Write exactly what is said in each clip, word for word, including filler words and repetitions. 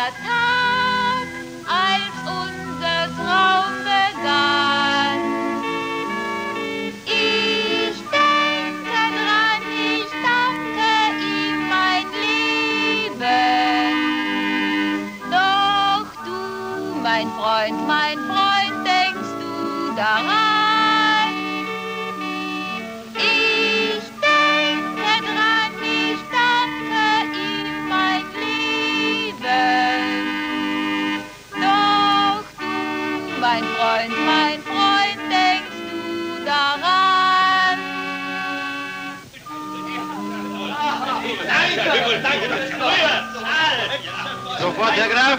der Tag, als unser Traum begann. Ich denke dran, ich danke ihm mein Leben. Doch du, mein Freund, mein Freund, denkst du daran? Ich denke dran, ich danke ihm mein Leben. Doch du, mein Freund, mein Freund, denkst du daran? Danke, danke, Sofort, Herr Graf.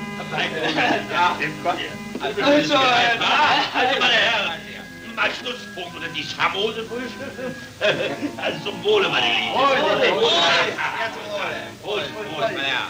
Also, also, meine Herren, mal Schlusspunkt oder die famose Frühstücke? Also zum Wohle, meine Lieben. Wohl, Wohl, Wohl, meine Herren.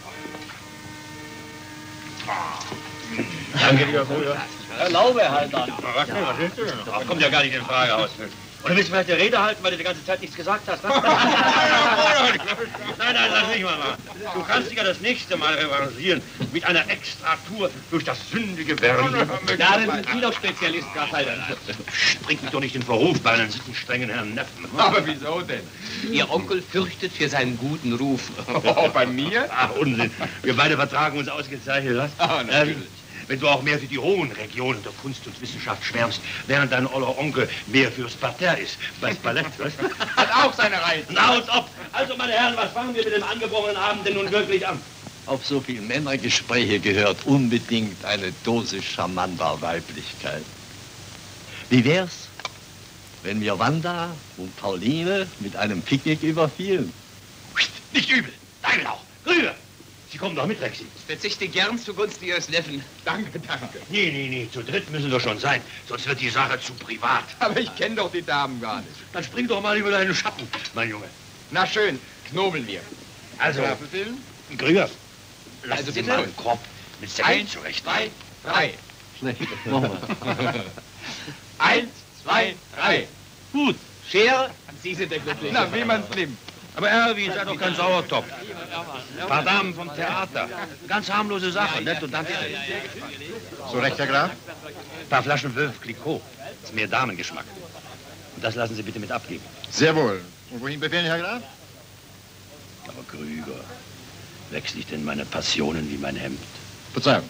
Danke, lieber Bruder. Erlaube halt dann. Was denn, was ist denn? Ach, kommt ja gar nicht in Frage aus. Oder willst du vielleicht die Rede halten, weil du die ganze Zeit nichts gesagt hast? Nein, nein, lass mich mal machen. Du kannst dich ja das nächste Mal revanchieren mit einer Extratour durch das sündige Berlin. Darin sind Sie doch Spezialist, Graf Halder. Bringt mich doch nicht in Verruf bei einem strengen Herrn Neffen. Aber wieso denn? Ihr Onkel fürchtet für seinen guten Ruf. Oh, bei mir? Ach, Unsinn. Wir beide vertragen uns ausgezeichnet, was? Ah, natürlich. Ähm, wenn du auch mehr für die hohen Regionen der Kunst und Wissenschaft schwärmst, während dein oller Onkel mehr fürs Parterre ist, beim Ballett, was? Hat auch seine Reize. Na und ob. Also, meine Herren, was fangen wir mit dem angebrochenen Abend denn nun wirklich an? Auf so viele Männergespräche gehört unbedingt eine Dose charmanter Weiblichkeit. Wie wär's, wenn wir Wanda und Pauline mit einem Picknick überfielen? Nicht übel. Deine auch. Rüber. Sie kommen doch mit, Rexi. Ich verzichte gern zugunsten Ihres Neffen. Danke, danke. Nee, nee, nee. Zu dritt müssen wir schon sein. Sonst wird die Sache zu privat. Aber ich kenne doch die Damen gar nicht. Dann spring doch mal über deinen Schatten, mein Junge. Na schön, knobeln wir. Also, Grafenfilm? Grüger. Lass Also Sie bitte? mal einen Korb mit Säcken Eins, zurecht. zwei, drei. Schlecht. Nochmal. Eins, zwei, drei. Gut. Schere, Sie sind der Glückliche. Na, wie man's nimmt. Aber Erwin, sei doch kein Sauertopf. Ein paar Damen vom Theater. Ganz harmlose Sache, nett und danke. So recht, Herr Graf? Ein paar Flaschen Veuve Clicquot. Das ist mehr Damengeschmack. Und das lassen Sie bitte mit abgeben. Sehr wohl. Und wohin befehlen, Herr Graf? Aber Krüger, wechsle ich denn meine Passionen wie mein Hemd? Verzeihung.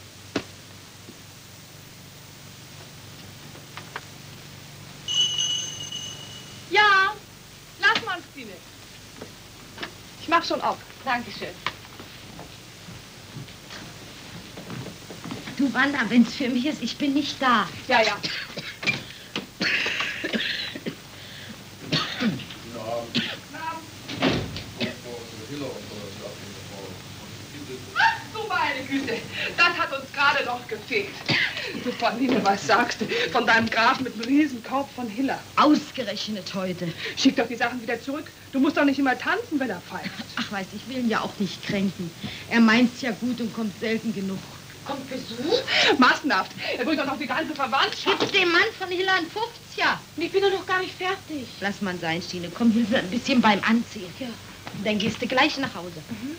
Ja, lass mal, Stine. Ich mach schon auf. Dankeschön. Du, Wanda, wenn's für mich ist, ich bin nicht da. Ja, ja. Ach, du meine Güte, das hat uns gerade noch gefehlt. Du, Pauline, was sagst du von deinem Graf mit einem Riesenkorb von Hiller? Ausgerechnet heute. Schick doch die Sachen wieder zurück. Du musst doch nicht immer tanzen, wenn er pfeift. Ach, weiß, ich will ihn ja auch nicht kränken. Er meint's ja gut und kommt selten genug. Kommt Besuch? Massenhaft. Er bringt doch noch die ganze Verwandtschaft. Gib dem Mann von Hiller ein Fünfziger. Ich bin doch noch gar nicht fertig. Lass mal sein, Stine. Komm, hilf mir ein bisschen beim Anziehen. Ja. Dann gehst du gleich nach Hause. Mhm.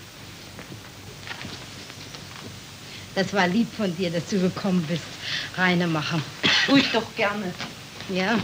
Das war lieb von dir, dass du gekommen bist. Reine machen. Tu ich doch gerne. Ja.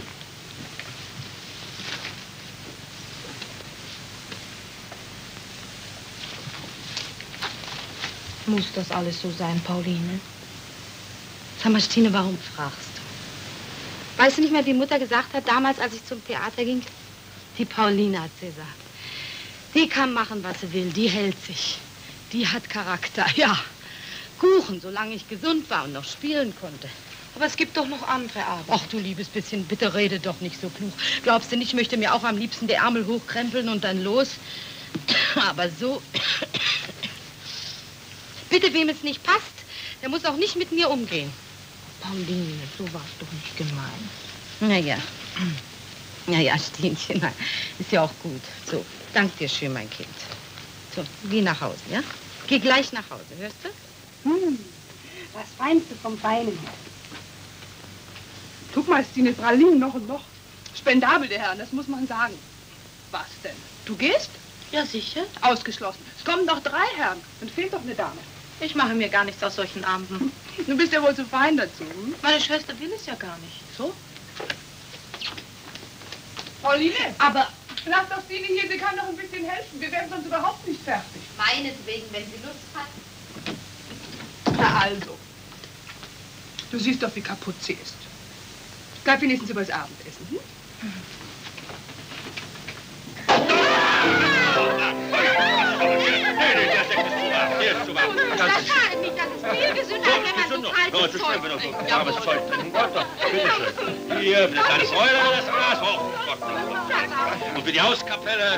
Muss das alles so sein, Pauline? Sag mal, Stine, warum fragst du? Weißt du nicht mehr, wie Mutter gesagt hat, damals, als ich zum Theater ging? Die Pauline hat sie gesagt. Die kann machen, was sie will. Die hält sich. Die hat Charakter, ja. Kuchen, solange ich gesund war und noch spielen konnte. Aber es gibt doch noch andere Abende. Ach, du liebes bisschen, bitte rede doch nicht so klug. Glaubst du nicht, ich möchte mir auch am liebsten die Ärmel hochkrempeln und dann los? Aber so... Bitte, wem es nicht passt, der muss auch nicht mit mir umgehen. Pauline, so warst doch nicht gemein. Na ja. Na ja, Stienchen, nein. Ist ja auch gut. So, dank dir schön, mein Kind. So, geh nach Hause, ja? Geh gleich nach Hause, hörst du? Hm, was feinst du vom Feinen her? Guck mal, Stine, Pralinen noch und noch. Spendabel, der Herr, das muss man sagen. Was denn? Du gehst? Ja, sicher. Ausgeschlossen. Es kommen doch drei Herren. Dann fehlt doch eine Dame. Ich mache mir gar nichts aus solchen Abenden. Du bist ja wohl zu fein dazu. Hm? Meine Schwester will es ja gar nicht. So? Pauline, Aber lass doch Stine hier, sie kann doch ein bisschen helfen. Wir werden sonst überhaupt nicht fertig. meinetwegen, wenn sie Lust hat. Na also. Du siehst doch, wie kaputt sie ist. Bleib wenigstens übers Abendessen. Hm? Der ist zu warm. Das schadet nicht, das ist viel gesünder, als wenn man so kaltes Zeug trinkt. Warmes Zeug trinken. Gott, doch. Bitteschön. Hier, für eine kleine Freude, das Glas hoch. Gott, Gott. Und für die Hauskapelle.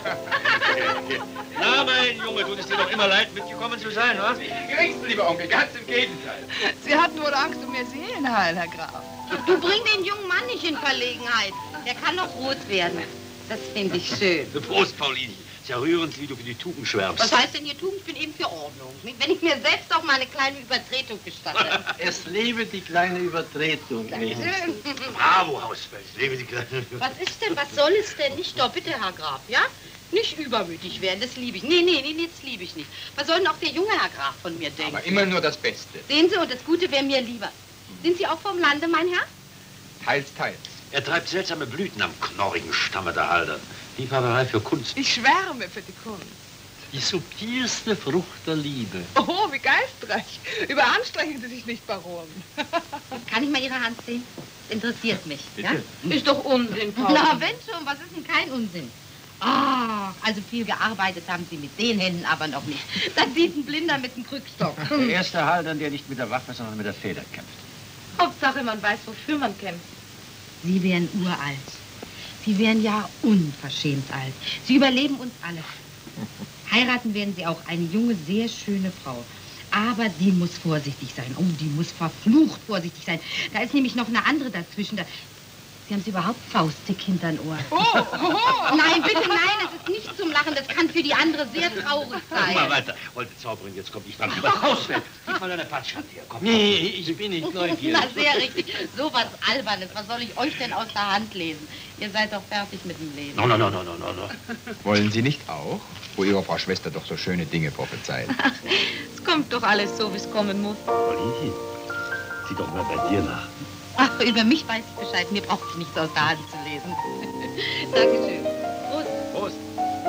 Na, mein Junge, tut es dir doch immer leid, mitgekommen zu sein, was? Geringsten, lieber Onkel, ganz im Gegenteil. Sie hatten wohl Angst um ihr Seelenheil, Herr Graf. Du bringst den jungen Mann nicht in Verlegenheit. Der kann doch rot werden. Das finde ich schön. Prost, Pauline. Ist ja rührend, wie du für die Tugend schwärmst. Was heißt denn hier Tugend? Ich bin eben für Ordnung. Wenn ich mir selbst auch mal eine kleine Übertretung gestatte. Es lebe die kleine Übertretung. Bravo, Hausfeld. Lebe die kleine... Was ist denn, was soll es denn? Nicht doch, bitte, Herr Graf, ja? Nicht übermütig werden, das liebe ich. Nee, nee, nee, das liebe ich nicht. Was soll denn auch der junge Herr Graf von mir denken? Aber immer nur das Beste. Sehen Sie, und das Gute wäre mir lieber. Sind Sie auch vom Lande, mein Herr? Teils, teils. Er treibt seltsame Blüten am knorrigen Stamme der Halde. Liebhaberei für Kunst. Ich schwärme für die Kunst. Die subtilste Frucht der Liebe. Oh, wie geistreich. Überanstrengen Sie sich nicht, Baron. Kann ich mal Ihre Hand sehen? Interessiert mich. Bitte. Ja? Ist doch Unsinn, Paul. Na, wenn schon, was ist denn kein Unsinn? Ah, also viel gearbeitet haben Sie mit den Händen aber noch nicht. Das sieht ein Blinder mit einem Krückstock. Der erste Haldern, der nicht mit der Waffe, sondern mit der Feder kämpft. Hauptsache, man weiß, wofür man kämpft. Sie wären uralt. Sie wären ja unverschämt alt. Sie überleben uns alle. Heiraten werden Sie auch eine junge, sehr schöne Frau. Aber die muss vorsichtig sein. Oh, die muss verflucht vorsichtig sein. Da ist nämlich noch eine andere dazwischen. Da Sie haben Sie überhaupt faustdick hinter'n Ohr. Oh, oh, oh. Nein, bitte, nein, das ist nicht zum Lachen. Das kann für die andere sehr traurig sein. Mal weiter. Wollte Zauberin, jetzt kommt ich dran. Hausfeld, gib mal deine Patschhand her. Komm. Nee, ich bin nicht neugierig. Na, sehr richtig. So was Albernes. Was soll ich euch denn aus der Hand lesen? Ihr seid doch fertig mit dem Leben. No, no, no, no, no, no, no. Wollen Sie nicht auch? Wo Ihre Frau Schwester doch so schöne Dinge prophezeit. Es kommt doch alles so, wie es kommen muss. Pauline, sieh doch mal bei dir nach. Ach, über mich weiß ich Bescheid. Mir braucht ich nichts aus der Hand zu lesen. Dankeschön. Prost.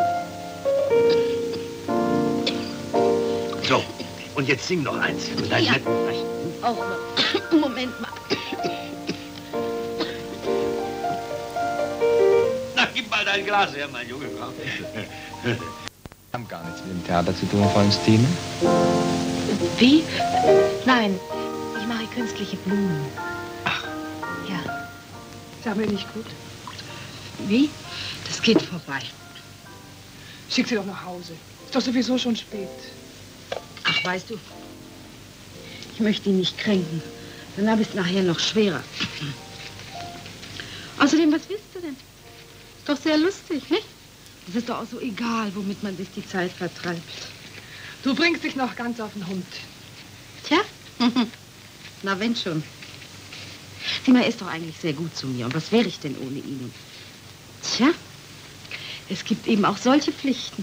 Prost. So, und jetzt sing noch eins. Mit deinem Ja. netten Rechten. Auch noch. Moment mal. Na, gib mal dein Glas her, mein Junge. Wir haben gar nichts mit dem Theater zu tun, Fräulein Stine. Wie? Nein, ich mache künstliche Blumen. Ach. Ja. Sag mir nicht gut. Wie? Das geht vorbei. Schick sie doch nach Hause. Ist doch sowieso schon spät. Ach, weißt du, ich möchte ihn nicht kränken. Dann habe ich es nachher noch schwerer. Außerdem, was willst du denn? Ist doch sehr lustig, nicht? Es ist doch auch so egal, womit man sich die Zeit vertreibt. Du bringst dich noch ganz auf den Hund. Tja, na wenn schon. Sieh mal, er ist doch eigentlich sehr gut zu mir. Und was wäre ich denn ohne ihn? Tja, es gibt eben auch solche Pflichten.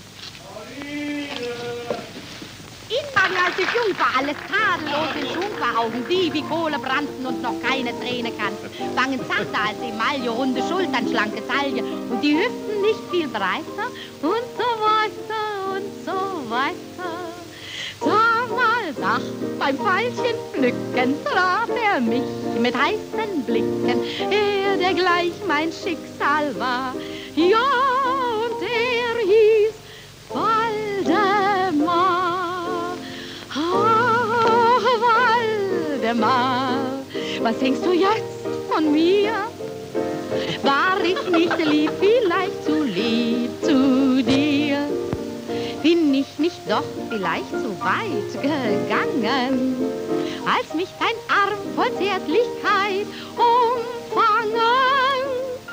Ihnen war die alte Jungfer alles tadellos in Schunkeraugen, die wie Kohle brannten und noch keine Träne kannten. Wangen zarter als Emaille, runde Schultern, schlanke Taille und die Hüften nicht viel breiter und so weiter und so weiter. Damals, ach, beim Veilchen pflücken traf er mich mit heißen Blicken, er, der gleich mein Schicksal war. Ja, und er hieß Waldemar. Ah, Waldemar, was denkst du jetzt von mir? War ich nicht lieb, vielleicht zu lieb zu dir? Bin ich nicht doch vielleicht zu weit gegangen, als mich dein Arm voll Zärtlichkeit umfangen?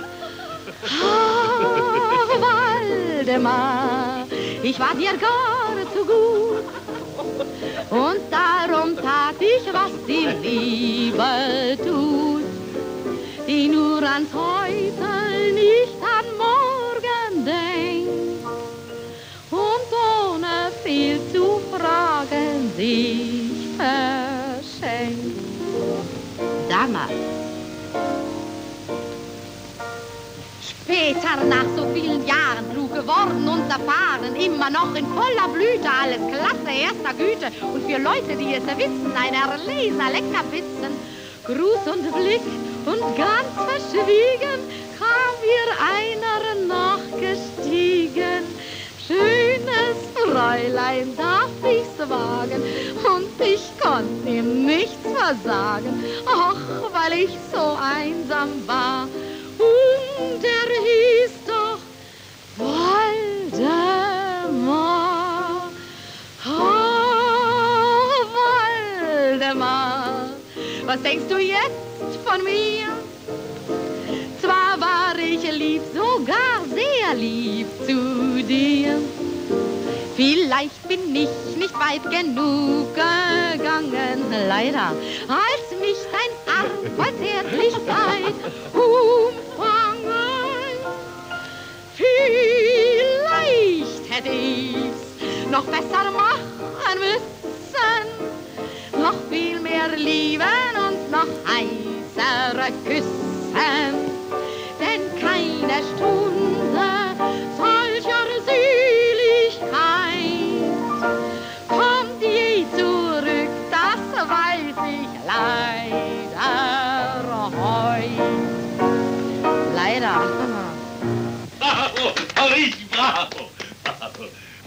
Ah, Waldemar, ich war dir gar zu gut und darum tat ich, was die Liebe tut, die nur ans Heute, nicht an morgen denkt. sich verschenkt. Damals. Später, nach so vielen Jahren, klug geworden und erfahren, immer noch in voller Blüte, alles klasse, erster Güte. Und für Leute, die es wissen, ein erlesener Leckerbissen, Gruß und Blick und ganz verschwiegen, kam mir einer nachgestiegen. Schönes Fräulein, darf ich's wagen? Und ich konnte ihm nichts versagen, ach, weil ich so einsam war. Und er hieß doch Waldemar. Oh, Waldemar, was denkst du jetzt von mir? Zwar war ich lieb, sogar sehr lieb zu dir. Vielleicht bin ich nicht weit genug gegangen, leider, als mich dein Arm voll Zärtlichkeit umfangen. Vielleicht hätte ich's noch besser machen müssen, noch viel mehr lieben und noch heißer küssen. Denn keine Stunde solcher Seligkeit kommt je zurück, das weiß ich leider heut. Leider. Bravo, Paris, bravo. Bravo.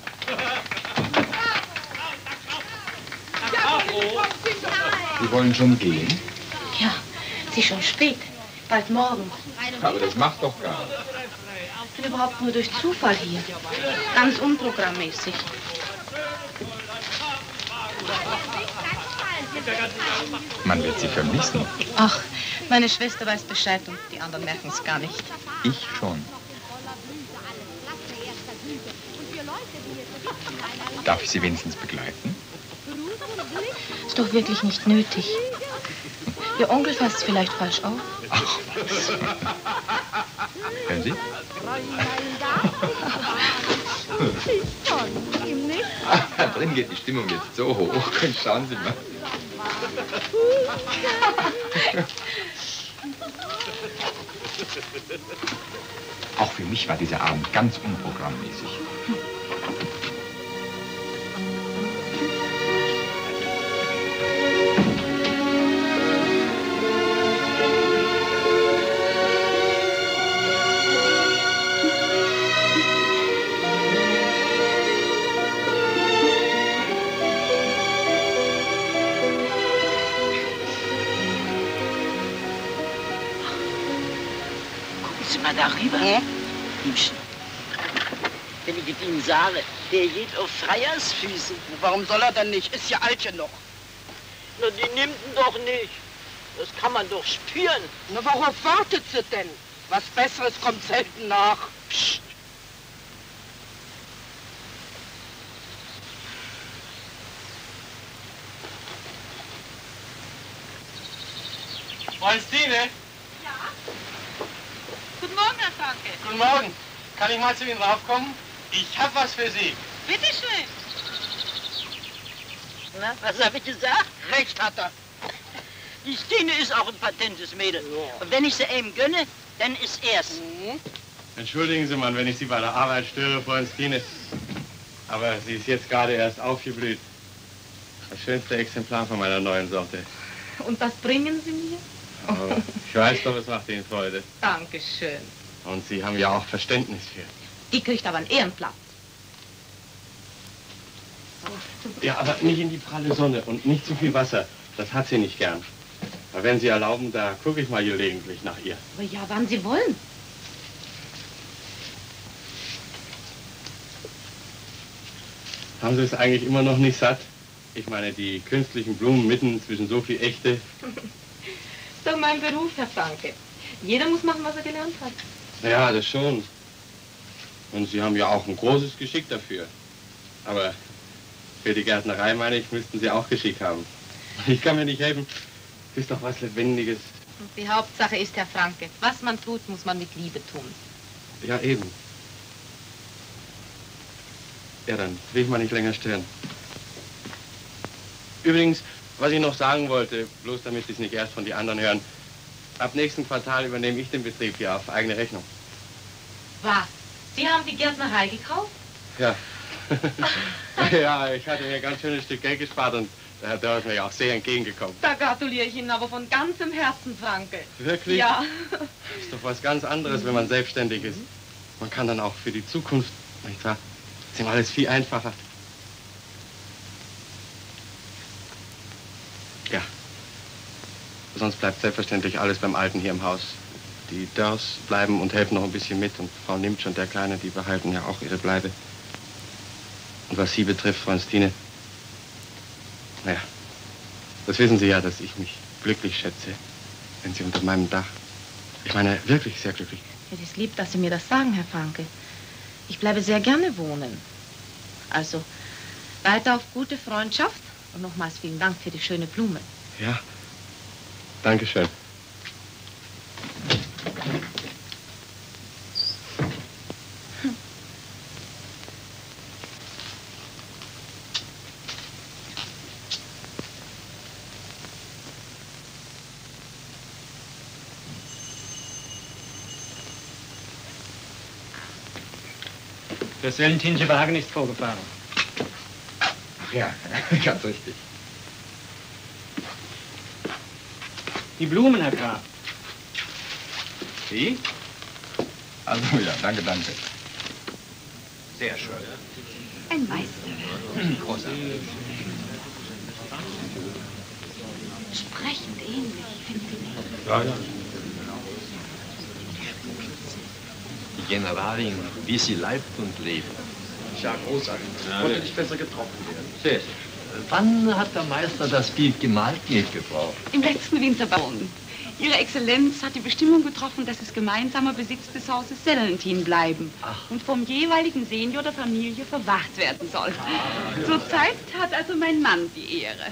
Sie wollen schon gehen? Ja, es ist schon spät. Bald morgen. Aber das macht doch gar nichts. Ich bin überhaupt nur durch Zufall hier. Ganz unprogrammmäßig. Man wird Sie vermissen. Ach, meine Schwester weiß Bescheid und die anderen merken es gar nicht. Ich schon. Darf ich Sie wenigstens begleiten? Ist doch wirklich nicht nötig. Ihr Onkel fasst es vielleicht falsch auf. Ach, was? Hören Sie? Da drin geht die Stimmung jetzt so hoch. Schauen Sie mal. Auch für mich war dieser Abend ganz unprogrammmäßig. Mal darüber. Hä? Liebchen, wenn ich Ihnen sage, der geht auf Freiersfüßen. Warum soll er denn nicht? Ist ja alt genug. Na, die nimmt ihn doch nicht. Das kann man doch spüren. Na, worauf wartet sie denn? Was Besseres kommt selten nach. Psst. Freund Stine? Guten Morgen, Herr Franke. Guten Morgen. Kann ich mal zu Ihnen raufkommen? Ich hab was für Sie. Bitte schön. Na, was habe ich gesagt? Recht hat er. Die Stine ist auch ein patentes Mädel. Ja. Und wenn ich sie ihm gönne, dann ist er's. Mhm. Entschuldigen Sie mal, wenn ich Sie bei der Arbeit störe, Freund Stine. Aber sie ist jetzt gerade erst aufgeblüht. Das schönste Exemplar von meiner neuen Sorte. Und was bringen Sie mir? Aber ich weiß doch, es macht Ihnen Freude. Dankeschön. Und Sie haben ja auch Verständnis für. Die kriegt aber einen Ehrenplatz. Ja, aber nicht in die pralle Sonne und nicht zu viel Wasser. Das hat sie nicht gern. Aber wenn Sie erlauben, da gucke ich mal gelegentlich nach ihr. Aber ja, wann Sie wollen. Haben Sie es eigentlich immer noch nicht satt? Ich meine, die künstlichen Blumen mitten zwischen so viel echte. Ist doch mein Beruf, Herr Franke. Jeder muss machen, was er gelernt hat. Ja, das schon. Und Sie haben ja auch ein großes Geschick dafür. Aber für die Gärtnerei, meine ich, müssten Sie auch Geschick haben. Ich kann mir nicht helfen. Es ist doch was Lebendiges. Die Hauptsache ist, Herr Franke, was man tut, muss man mit Liebe tun. Ja, eben. Ja, dann will ich mal nicht länger stören. Übrigens, was ich noch sagen wollte, bloß damit Sie es nicht erst von den anderen hören. Ab nächsten Quartal übernehme ich den Betrieb hier auf eigene Rechnung. Was? Sie haben die Gärtnerei gekauft? Ja. Ja, ich hatte mir ein ganz schönes Stück Geld gespart und der Herr Dörr ist mir ja auch sehr entgegengekommen. Da gratuliere ich Ihnen aber von ganzem Herzen, Franke. Wirklich? Ja. Ist doch was ganz anderes, wenn man selbstständig ist. Man kann dann auch für die Zukunft, nicht wahr? Ist ihm alles viel einfacher. Ja. Sonst bleibt selbstverständlich alles beim Alten hier im Haus. Die Dörrs bleiben und helfen noch ein bisschen mit und Frau Nimtsch und der Kleine, die behalten ja auch ihre Bleibe. Und was Sie betrifft, Frau Stine, naja, das wissen Sie ja, dass ich mich glücklich schätze, wenn Sie unter meinem Dach, ich meine wirklich sehr glücklich. Es ist lieb, dass Sie mir das sagen, Herr Franke. Ich bleibe sehr gerne wohnen. Also, weiter auf gute Freundschaft und nochmals vielen Dank für die schöne Blume. Ja, danke schön. Das Valentinsche Wagen ist vorgefahren. Ach ja, ganz richtig. Die Blumen, Herr Graf. Sie? Also ja, danke, danke. Sehr schön. Ein Meisterwerk. Großartig. Sprechend ähnlich, finden Sie nicht? Ja, ja. Die Generalin, wie sie leibt und lebt. Ja, großartig. Ja, Konnte ja. nicht besser getroffen werden. Sehr. Wann hat der Meister das Bild gemalt mitgebracht? Im letzten Winterbauen. Ihre Exzellenz hat die Bestimmung getroffen, dass es gemeinsamer Besitz des Hauses Sellentin bleiben Ach. und vom jeweiligen Senior der Familie verwacht werden soll. Zurzeit hat also mein Mann die Ehre.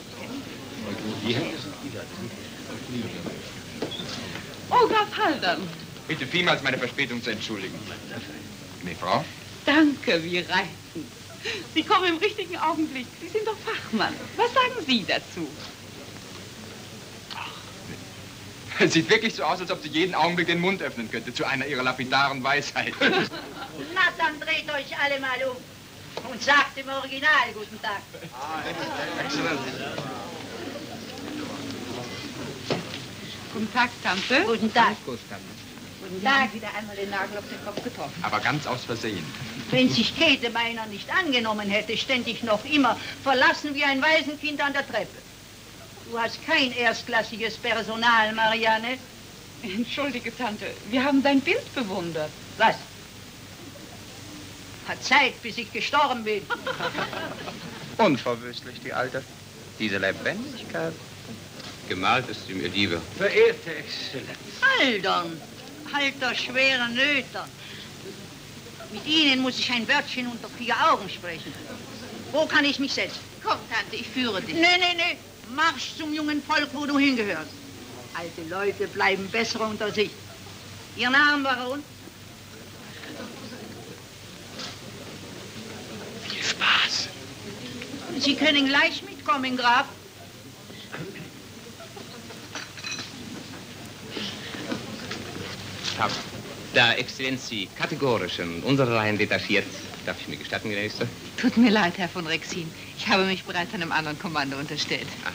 Oh, Graf Haldern. Bitte vielmals meine Verspätung zu entschuldigen. Nee, Frau? Danke, wie reizend. Sie kommen im richtigen Augenblick. Sie sind doch Fachmann. Was sagen Sie dazu? Es sieht wirklich so aus, als ob sie jeden Augenblick den Mund öffnen könnte zu einer ihrer lapidaren Weisheiten. Na, dann dreht euch alle mal um und sagt im Original guten Tag. Exzellent. Guten Tag, Tante. Guten Tag. Guten Tag, wieder einmal den Nagel auf den Kopf getroffen. Aber ganz aus Versehen. Wenn sich Käthe meiner nicht angenommen hätte, stände ich noch immer verlassen wie ein Waisenkind an der Treppe. Du hast kein erstklassiges Personal, Marianne. Entschuldige, Tante. Wir haben dein Bild bewundert. Was? Hat Zeit, bis ich gestorben bin. Unverwüstlich, die Alte. Diese Lebendigkeit. Gemalt ist sie mir lieber. Verehrte Exzellenz. Haldern, alter, schwerer Nöter. Mit Ihnen muss ich ein Wörtchen unter vier Augen sprechen. Wo kann ich mich setzen? Komm, Tante, ich führe dich. Nee, nee, nee. Marsch zum jungen Volk, wo du hingehörst. Alte Leute bleiben besser unter sich. Ihr Name, Baron? Viel Spaß. Sie können gleich mitkommen, Graf. Da Exzellenz Sie kategorisch in unsere Reihen detachiert, darf ich mir gestatten, Gnädigste? Tut mir leid, Herr von Rexin. Ich habe mich bereits einem anderen Kommando unterstellt. Ah.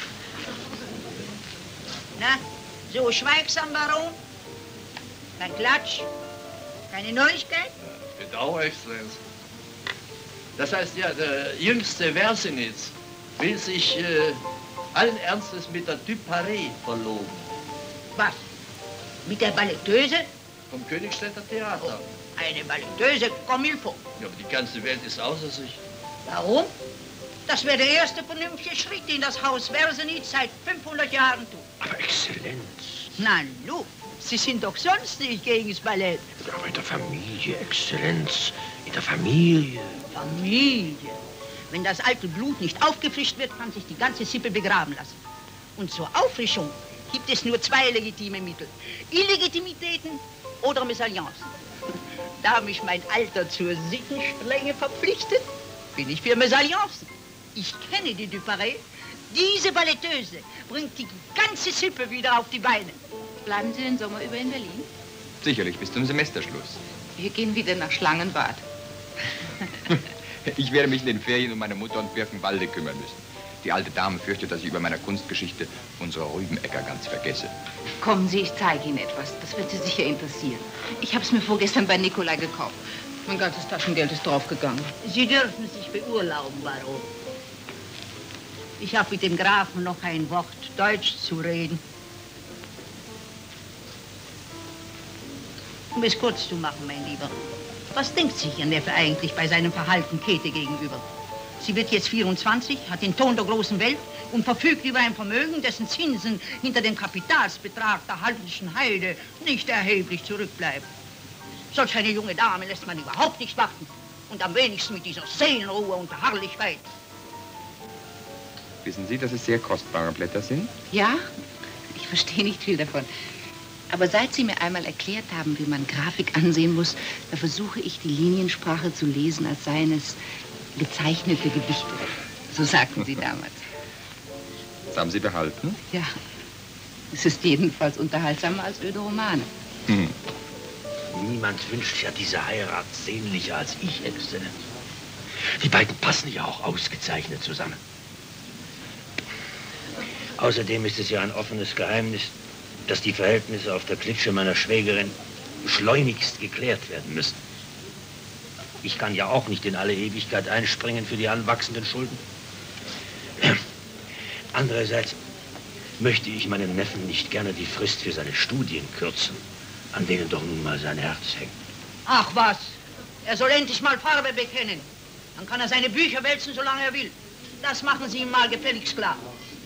Na, so schweigsam, Baron? Dann klatsch. Keine Neuigkeit? Bedauer, Exzellenz. Das heißt ja, der jüngste Versinitz will sich äh, allen Ernstes mit der Duparé verloben. Was? Mit der Balletteuse? Vom Königstädter Theater. Eine Balletteuse, comme il faut. Ja, aber die ganze Welt ist außer sich. Warum? Das wäre der erste vernünftige Schritt, den das Haus Versenitz seit fünfhundert Jahren tut. Aber Exzellenz. Na, nu, Sie sind doch sonst nicht gegen das Ballett. Aber in der Familie, Exzellenz. In der Familie. Familie. Wenn das alte Blut nicht aufgefrischt wird, kann sich die ganze Sippe begraben lassen. Und zur Auffrischung gibt es nur zwei legitime Mittel. Illegitimitäten oder Mesalliancen. Da mich mein Alter zur Sittenstrenge verpflichtet, bin ich für Mesalliancen. Ich kenne die Duparé. Diese Balletteuse bringt die ganze Sippe wieder auf die Beine. Bleiben Sie den Sommer über in Berlin? Sicherlich, bis zum Semesterschluss. Wir gehen wieder nach Schlangenbad. Ich werde mich in den Ferien um meine Mutter und Birkenwalde kümmern müssen. Die alte Dame fürchtet, dass ich über meiner Kunstgeschichte unsere Rübenäcker ganz vergesse. Kommen Sie, ich zeige Ihnen etwas. Das wird Sie sicher interessieren. Ich habe es mir vorgestern bei Nikolai gekauft. Mein ganzes Taschengeld ist draufgegangen. Sie dürfen sich beurlauben, Baron. Ich habe mit dem Grafen noch ein Wort Deutsch zu reden. Um es kurz zu machen, mein Lieber. Was denkt sich Ihr Neffe eigentlich bei seinem Verhalten Käthe gegenüber? Sie wird jetzt vierundzwanzig, hat den Ton der großen Welt und verfügt über ein Vermögen, dessen Zinsen hinter dem Kapitalsbetrag der Haldenschen Heide nicht erheblich zurückbleiben. Solch eine junge Dame lässt man überhaupt nicht warten. Und am wenigsten mit dieser Seelenruhe und Beharrlichkeit. Wissen Sie, dass es sehr kostbare Blätter sind? Ja, ich verstehe nicht viel davon. Aber seit Sie mir einmal erklärt haben, wie man Grafik ansehen muss, da versuche ich, die Liniensprache zu lesen, als seien es gezeichnete Gedichte. So sagten Sie damals. Das haben Sie behalten? Ja, es ist jedenfalls unterhaltsamer als öde Romane. Hm. Niemand wünscht ja diese Heirat sehnlicher als ich, Exzellenz. Die beiden passen ja auch ausgezeichnet zusammen. Außerdem ist es ja ein offenes Geheimnis, dass die Verhältnisse auf der Klitsche meiner Schwägerin schleunigst geklärt werden müssen. Ich kann ja auch nicht in alle Ewigkeit einspringen für die anwachsenden Schulden. Andererseits möchte ich meinem Neffen nicht gerne die Frist für seine Studien kürzen, an denen doch nun mal sein Herz hängt. Ach was, er soll endlich mal Farbe bekennen. Dann kann er seine Bücher wälzen, solange er will. Das machen Sie ihm mal gefälligst klar.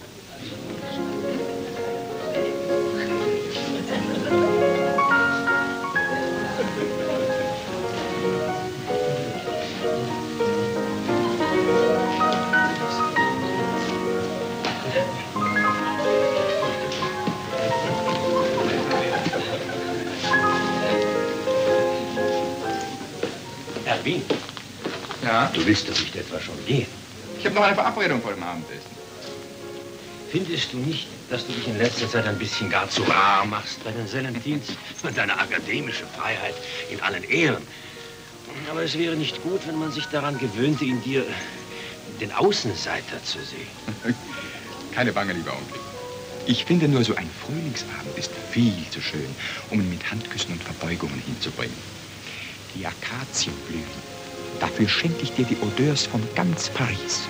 Erwin. Ja? Du willst doch nicht etwa schon gehen. Ich habe noch eine Verabredung vor dem Abendessen. Findest du nicht, dass du dich in letzter Zeit ein bisschen gar zu rar machst bei den Selentins? Deine akademische Freiheit in allen Ehren. Aber es wäre nicht gut, wenn man sich daran gewöhnte, in dir den Außenseiter zu sehen. Keine Bange, lieber Onkel. Ich finde nur, so ein Frühlingsabend ist viel zu schön, um ihn mit Handküssen und Verbeugungen hinzubringen. Die Akazien blühen. Dafür schenke ich dir die Odeurs von ganz Paris.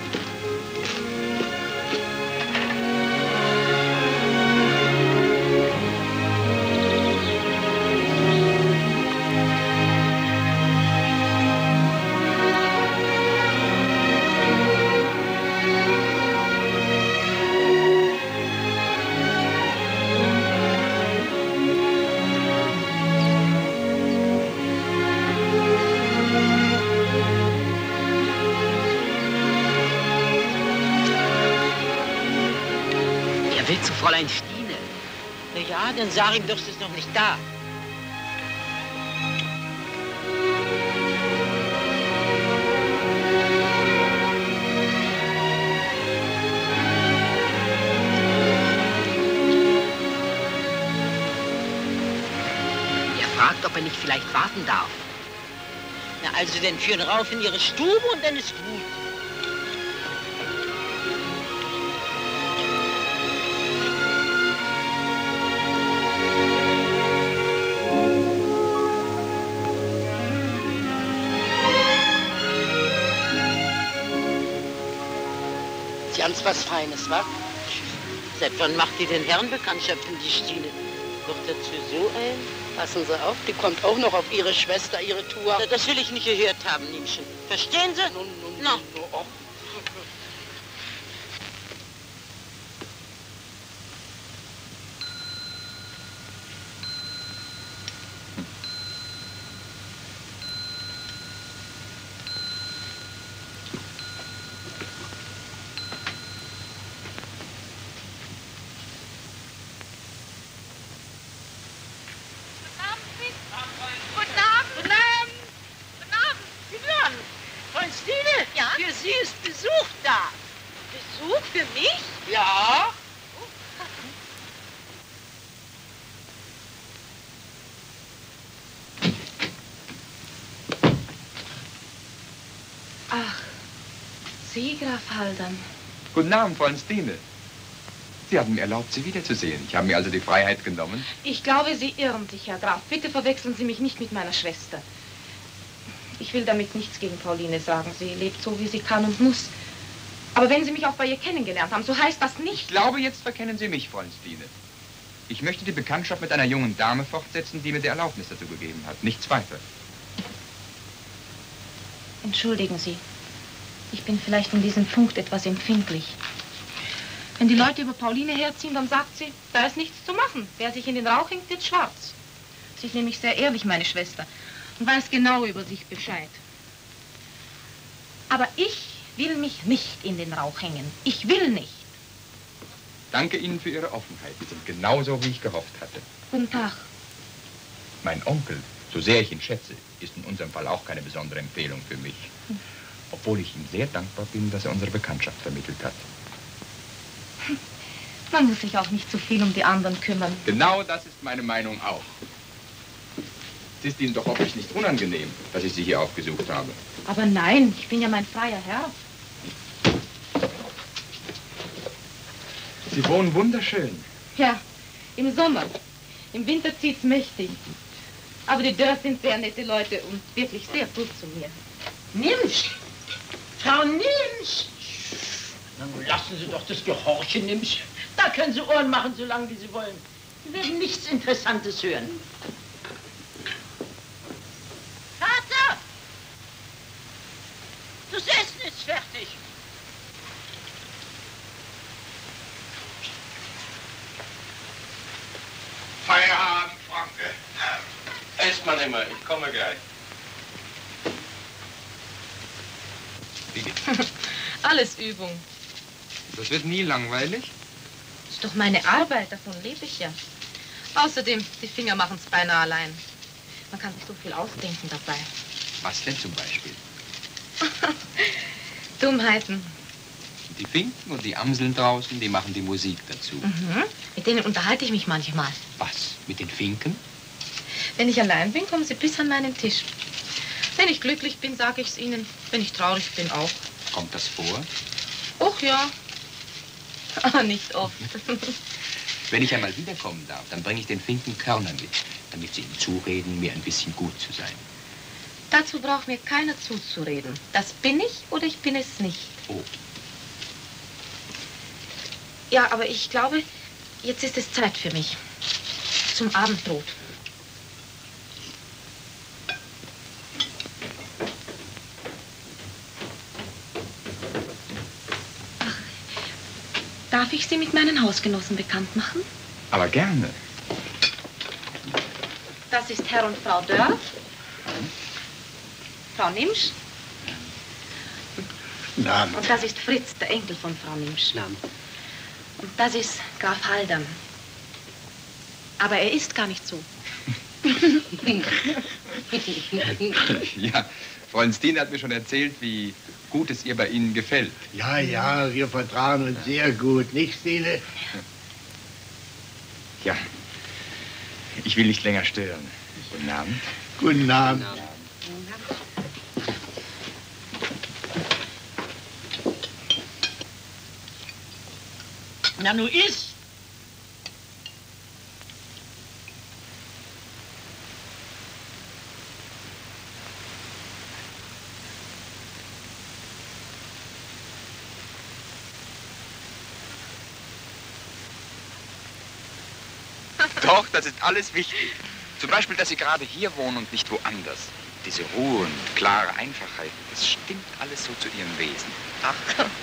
Zu Fräulein Stine. Na ja, dann sag ihm doch, es ist noch nicht da. Er fragt, ob er nicht vielleicht warten darf. Na, also dann führen rauf in ihre Stube und dann ist gut. Ganz was Feines, wa? Seit wann macht die den Herren Bekanntschaften, die Stine? Doch dazu so ein? Passen Sie auf, die kommt auch noch auf ihre Schwester, ihre Tour. Na, das will ich nicht gehört haben, Niemchen. Verstehen Sie? Nun, nun, Na. nun, oh. Für Sie ist Besuch da. Besuch für mich? Ja. Ach, Sie, Graf Haldern. Guten Abend, Fräulein Stine. Sie haben mir erlaubt, Sie wiederzusehen. Ich habe mir also die Freiheit genommen. Ich glaube, Sie irren sich, Herr Graf. Bitte verwechseln Sie mich nicht mit meiner Schwester. Ich will damit nichts gegen Pauline sagen. Sie lebt so, wie sie kann und muss. Aber wenn Sie mich auch bei ihr kennengelernt haben, so heißt das nicht... Ich glaube, jetzt verkennen Sie mich, Fräulein Stine. Ich möchte die Bekanntschaft mit einer jungen Dame fortsetzen, die mir die Erlaubnis dazu gegeben hat. Nichts weiter. Entschuldigen Sie. Ich bin vielleicht in diesem Punkt etwas empfindlich. Wenn die Leute über Pauline herziehen, dann sagt sie, da ist nichts zu machen. Wer sich in den Rauch hängt, wird schwarz. Sie ist nämlich sehr ehrlich, meine Schwester, und weiß genau über sich Bescheid. Aber ich will mich nicht in den Rauch hängen. Ich will nicht. Danke Ihnen für Ihre Offenheit. Sie sind genauso, wie ich gehofft hatte. Guten Tag. Mein Onkel, so sehr ich ihn schätze, ist in unserem Fall auch keine besondere Empfehlung für mich. Obwohl ich ihm sehr dankbar bin, dass er unsere Bekanntschaft vermittelt hat. Man muss sich auch nicht zu viel um die anderen kümmern. Genau das ist meine Meinung auch. Es ist Ihnen doch hoffentlich nicht unangenehm, dass ich Sie hier aufgesucht habe. Aber nein, ich bin ja mein freier Herr. Sie wohnen wunderschön. Ja, im Sommer. Im Winter zieht's mächtig. Aber die Dörr sind sehr nette Leute und wirklich sehr gut zu mir. Nimm's! Frau Nimm's! Nun lassen Sie doch das Gehorchen, Nimm's. Da können Sie Ohren machen, solange wie Sie wollen. Sie werden nichts Interessantes hören. Vater! Das Essen ist fertig. Feierabend, Franke. Esst man immer, ich komme gleich. Wie geht's? Alles Übung. Das wird nie langweilig. Das ist doch meine Arbeit, davon lebe ich ja. Außerdem, die Finger machen es beinahe allein. Man kann sich so viel ausdenken dabei. Was denn zum Beispiel? Dummheiten. Die Finken und die Amseln draußen, die machen die Musik dazu. Mhm. Mit denen unterhalte ich mich manchmal. Was? Mit den Finken? Wenn ich allein bin, kommen sie bis an meinen Tisch. Wenn ich glücklich bin, sage ich es ihnen. Wenn ich traurig bin, auch. Kommt das vor? Och ja. Aber nicht oft. Wenn ich einmal wiederkommen darf, dann bringe ich den Finken Körner mit, damit sie ihnen zureden, mir ein bisschen gut zu sein. Dazu braucht mir keiner zuzureden. Das bin ich oder ich bin es nicht. Oh. Ja, aber ich glaube, jetzt ist es Zeit für mich. Zum Abendbrot. Ach, darf ich Sie mit meinen Hausgenossen bekannt machen? Aber gerne. Das ist Herr und Frau Dörr. Frau Nimsch. Namen. Und das ist Fritz, der Enkel von Frau Nimsch. Namen. Und das ist Graf Haldern. Aber er ist gar nicht so. Ja, Fräulein Stine hat mir schon erzählt, wie gut es ihr bei Ihnen gefällt. Ja, ja, wir vertragen uns sehr gut, nicht, Stine? Ja, ich will nicht länger stören. Guten Abend. Guten Abend. Na, nu iss! Doch, das ist alles wichtig. Zum Beispiel, dass Sie gerade hier wohnen und nicht woanders. Diese Ruhe und klare Einfachheit, das stimmt alles so zu Ihrem Wesen. Ach.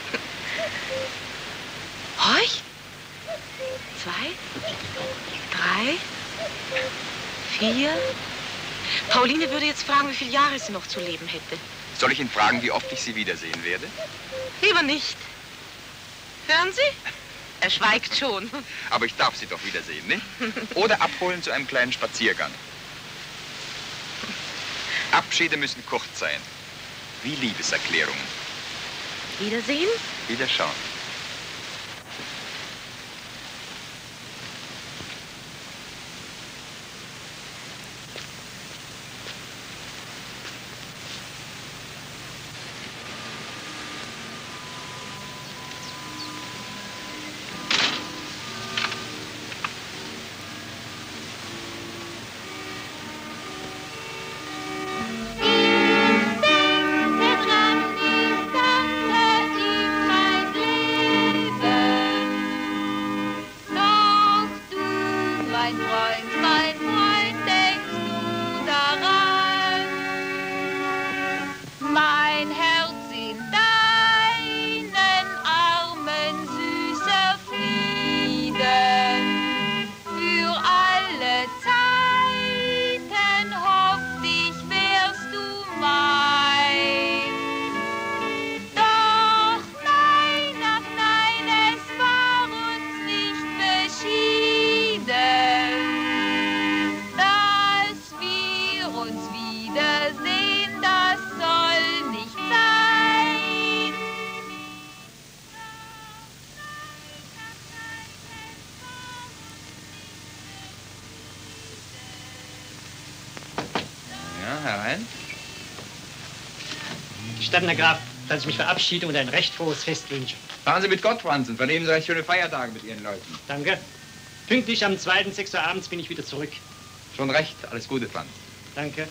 Horch. Zwei. Drei. Vier. Pauline würde jetzt fragen, wie viele Jahre sie noch zu leben hätte. Soll ich ihn fragen, wie oft ich Sie wiedersehen werde? Lieber nicht. Hören Sie? Er schweigt schon. Aber ich darf Sie doch wiedersehen, nicht? Oder abholen zu einem kleinen Spaziergang. Abschiede müssen kurz sein. Wie Liebeserklärungen. Wiedersehen? Wiederschauen. Gestatten, Herr Graf, dass ich mich verabschiede und ein recht frohes Fest wünsche. Fahren Sie mit Gott, Franzen. Vernehmen Sie recht schöne Feiertage mit Ihren Leuten. Danke. Pünktlich am zweiten sechs Uhr abends bin ich wieder zurück. Schon recht. Alles Gute, Franz. Danke.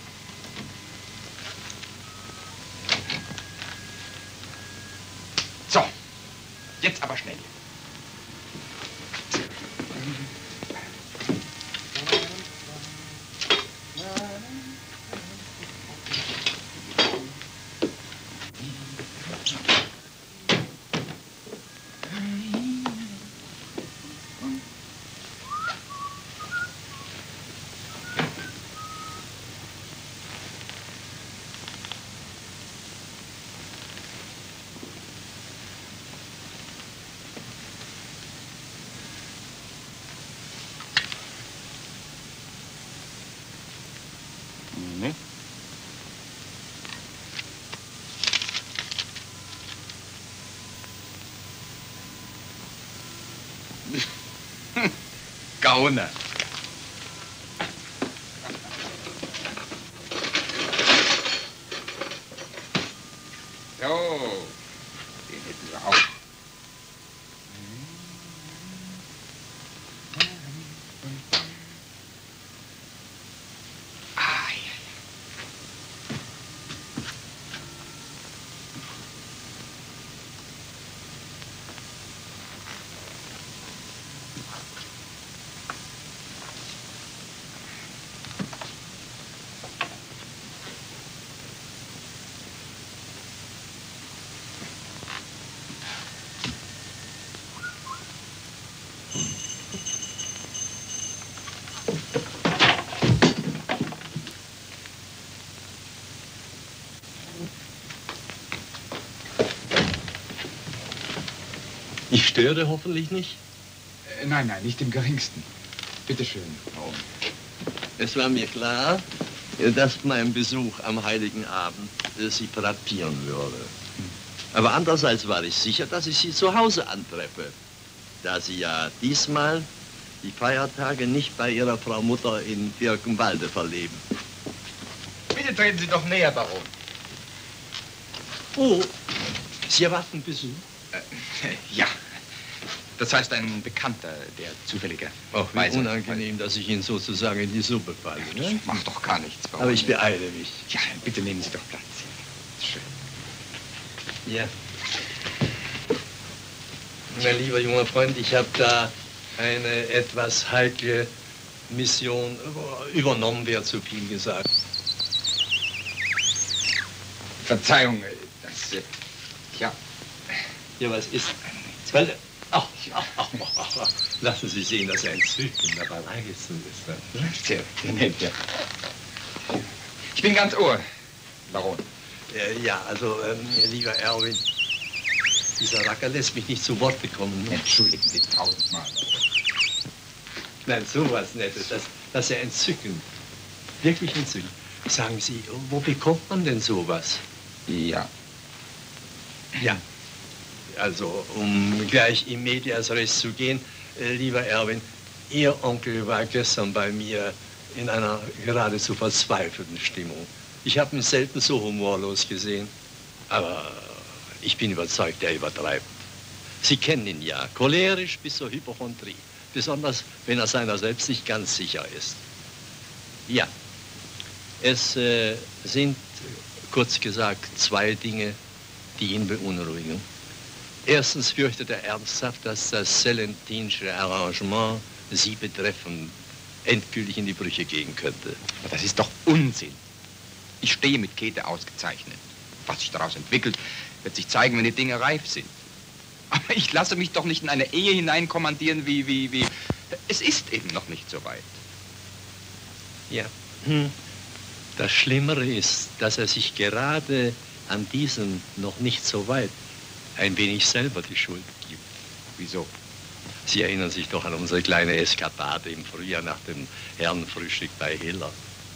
So, jetzt aber schnell. Gauner. So, den hätten wir auch. Ah, ja. Ich störe hoffentlich nicht? Äh, nein, nein, nicht im geringsten. Bitte schön. Oh. Es war mir klar, dass mein Besuch am Heiligen Abend äh, Sie frappieren würde. Aber andererseits war ich sicher, dass ich Sie zu Hause antreffe, da Sie ja diesmal die Feiertage nicht bei Ihrer Frau Mutter in Birkenwalde verleben. Bitte treten Sie doch näher, Baron. Oh, Sie erwarten Besuch? Äh, ja. Das heißt, ein Bekannter, der zufälliger. Ach, wie unangenehm, dass ich Ihnen sozusagen in die Suppe falle. Ja, ne? Macht doch gar nichts, Baron. Aber ich beeile mich. Ja, bitte nehmen Sie doch Platz. Schön. Ja. Mein lieber junger Freund, ich habe da eine etwas heikle Mission übernommen, wäre zu viel gesagt. Verzeihung, das... Äh, ja. Ja, was ist? Zwölf. Ach, ach, ach, ach, ach. Lassen Sie sehen, dass er entzückend dabei Reisen ist. Ne? Sehr, sehr nett, ja. Ich bin ganz Ohr, Baron. Äh, ja, also, ähm, lieber Erwin, dieser Racker lässt mich nicht zu Wort bekommen. Ne? Entschuldigen Sie tausendmal. Nein, sowas Nettes, das, das ist ja entzückend. Wirklich entzückend. Sagen Sie, wo bekommt man denn sowas? Ja. Ja. Also, um gleich in medias res zu gehen, äh, lieber Erwin, Ihr Onkel war gestern bei mir in einer geradezu verzweifelten Stimmung. Ich habe ihn selten so humorlos gesehen, aber ich bin überzeugt, er übertreibt. Sie kennen ihn ja, cholerisch bis zur Hypochondrie, besonders wenn er seiner selbst nicht ganz sicher ist. Ja, es äh, sind, kurz gesagt, zwei Dinge, die ihn beunruhigen. Erstens fürchtet er ernsthaft, dass das Sellentinsche Arrangement Sie betreffend endgültig in die Brüche gehen könnte. Aber das ist doch Unsinn. Ich stehe mit Käthe ausgezeichnet. Was sich daraus entwickelt, wird sich zeigen, wenn die Dinge reif sind. Aber ich lasse mich doch nicht in eine Ehe hineinkommandieren, wie, wie, wie... Es ist eben noch nicht so weit. Ja. Hm. Das Schlimmere ist, dass er sich gerade an diesem noch nicht so weit ein wenig selber die Schuld gibt. Wieso? Sie erinnern sich doch an unsere kleine Eskapade im Frühjahr nach dem Herrenfrühstück bei Hiller.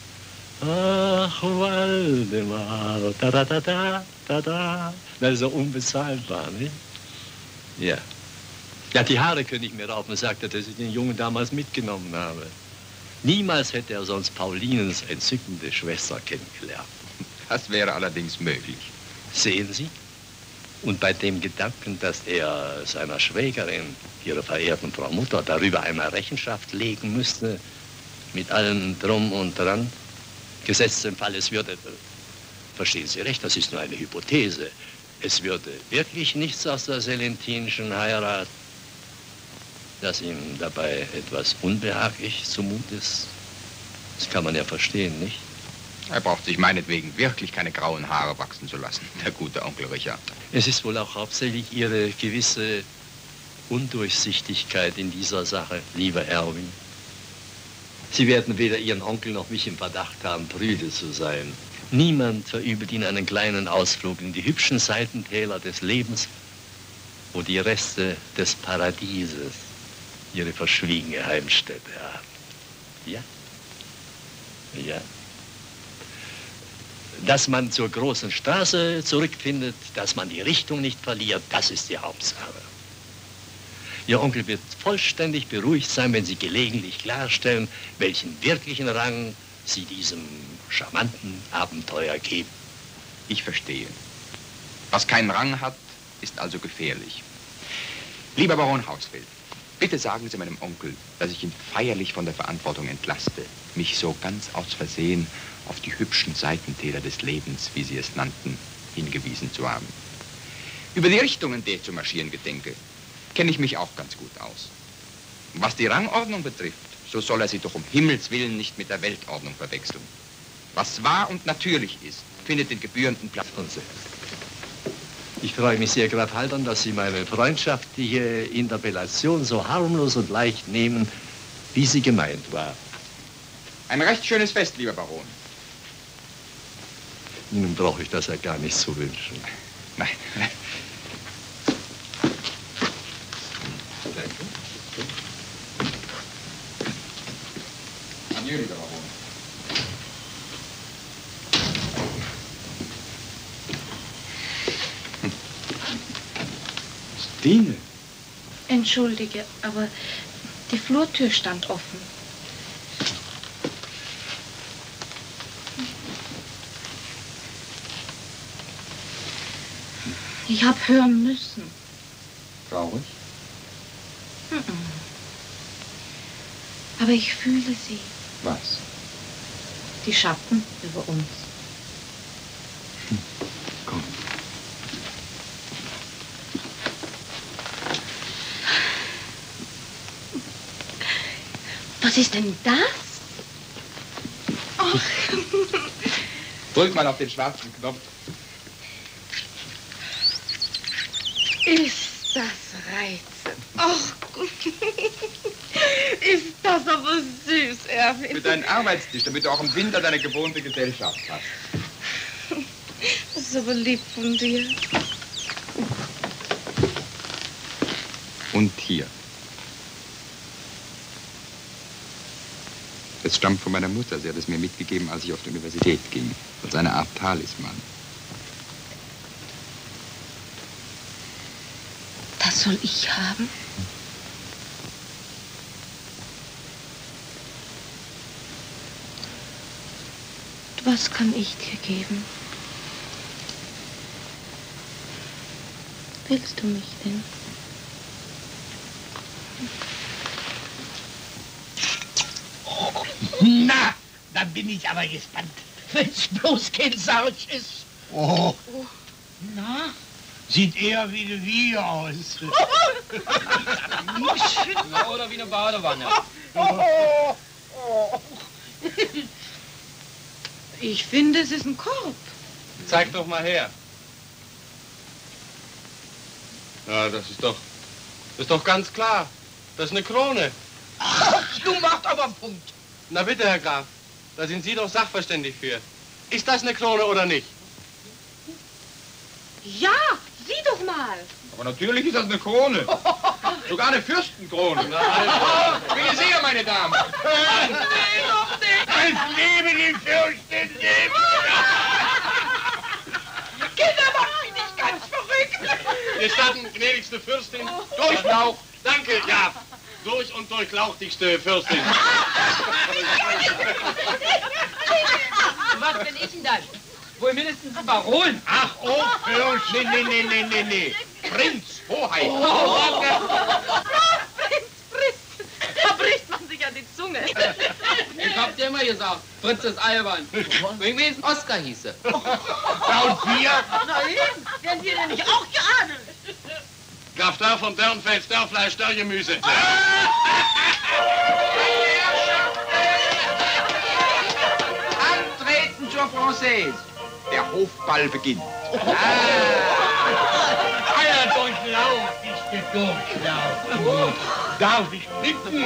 Ach, Waldemar, da da da da da da. Das ist so unbezahlbar, ne? Ja. Ja, die Haare könnte ich mir raufen, sagte, dass ich den Jungen damals mitgenommen habe. Niemals hätte er sonst Paulinens entzückende Schwester kennengelernt. Das wäre allerdings möglich. Sehen Sie? Und bei dem Gedanken, dass er seiner Schwägerin, ihrer verehrten Frau Mutter, darüber einmal Rechenschaft legen müsste, mit allem Drum und Dran, gesetzt im Fall, es würde, verstehen Sie recht, das ist nur eine Hypothese, es würde wirklich nichts aus der selentinischen Heirat, dass ihm dabei etwas unbehaglich zumut ist. Das kann man ja verstehen, nicht? Er braucht sich meinetwegen wirklich keine grauen Haare wachsen zu lassen, der gute Onkel Richard. Es ist wohl auch hauptsächlich Ihre gewisse Undurchsichtigkeit in dieser Sache, lieber Erwin. Sie werden weder Ihren Onkel noch mich im Verdacht haben, prüde zu sein. Niemand verübelt Ihnen einen kleinen Ausflug in die hübschen Seitentäler des Lebens, wo die Reste des Paradieses ihre verschwiegene Heimstätte haben. Ja? Ja. Dass man zur großen Straße zurückfindet, dass man die Richtung nicht verliert, das ist die Hauptsache. Ihr Onkel wird vollständig beruhigt sein, wenn Sie gelegentlich klarstellen, welchen wirklichen Rang Sie diesem charmanten Abenteuer geben. Ich verstehe. Was keinen Rang hat, ist also gefährlich. Lieber Baron Hausfeld, bitte sagen Sie meinem Onkel, dass ich ihn feierlich von der Verantwortung entlaste, mich so ganz aus Versehen auf die hübschen Seitentäler des Lebens, wie Sie es nannten, hingewiesen zu haben. Über die Richtung, in der ich zu marschieren gedenke, kenne ich mich auch ganz gut aus. Und was die Rangordnung betrifft, so soll er sie doch um Himmels Willen nicht mit der Weltordnung verwechseln. Was wahr und natürlich ist, findet den gebührenden Platz. Ich freue mich sehr, Graf Haldern, dass Sie meine freundschaftliche Interpellation so harmlos und leicht nehmen, wie sie gemeint war. Ein recht schönes Fest, lieber Baron. Nun brauche ich das ja gar nicht zu wünschen. Nein. Adieu, lieber Baron. Stine. Entschuldige, aber die Flurtür stand offen. Ich habe hören müssen. Traurig? Mhm. Aber ich fühle sie. Was? Die Schatten über uns. Hm. Komm. Was ist denn das? Oh. Drück mal auf den schwarzen Knopf. Ist das reizend. Ach, ist das aber süß, Erwin. Mit deinem Arbeitstisch, damit du auch im Winter deine gewohnte Gesellschaft hast. Das ist aber lieb von dir. Und hier. Es stammt von meiner Mutter. Sie hat es mir mitgegeben, als ich auf die Universität ging. Als eine Art Talisman. Das soll ich haben? Was kann ich dir geben? Willst du mich denn? Na, dann bin ich aber gespannt. Wenn's bloß kein Sarg ist. Oh. Oh. Na? Sieht eher wie eine Wiege aus. Ja, oder wie eine Badewanne. Oh, oh. Ich finde, es ist ein Korb. Zeig doch mal her. Ja, das ist doch... Das ist doch ganz klar. Das ist eine Krone. Ach, du machst aber einen Punkt. Na bitte, Herr Graf. Da sind Sie doch sachverständig für. Ist das eine Krone oder nicht? Ja, sieh doch mal. Aber natürlich ist das eine Krone. Sogar eine Fürstenkrone. Wie sehr, meine Damen. Nee, noch nicht. Es lebe die Fürstin! Kinder, mach mich nicht ganz verrückt. Gestatten, gnädigste Fürstin, Durchlauch. Danke, ja. Durch und durchlauchtigste Fürstin. Was bin ich denn das? Wohl mindestens ein Baron. Ach, oh, Fürst. Nee, nee, nee, nee, nee, nee. Prinz, Hoheit. Oh, oh, Prinz, Prinz. Da bricht man sich an die Zunge. Ich hab dir immer gesagt, Prinz ist albern. Wegen mir ist Oskar hieße. Ja, und wir? Na eben, werden wir denn nicht auch geadelt? Graf Dörr von Dörnfels, Dörrfleisch, Dörrgemüse. Antreten zur Française. Der Hofball beginnt. Eier durchlaucht ist der Durchlauf. Darf ich bitten?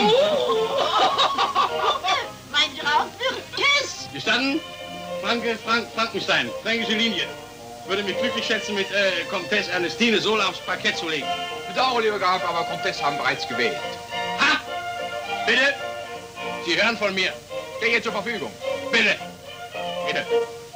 Mein Graf wird Kiss. Gestanden? Franke, Frank, Frankenstein, fränkische Linie. Würde mich glücklich schätzen, mit äh, Comtesse Ernestine Sola aufs Parkett zu legen. Bedauere, lieber Graf, aber Comtesse haben bereits gewählt. Ha! Bitte? Sie hören von mir. Stehe zur Verfügung. Bitte. Bitte.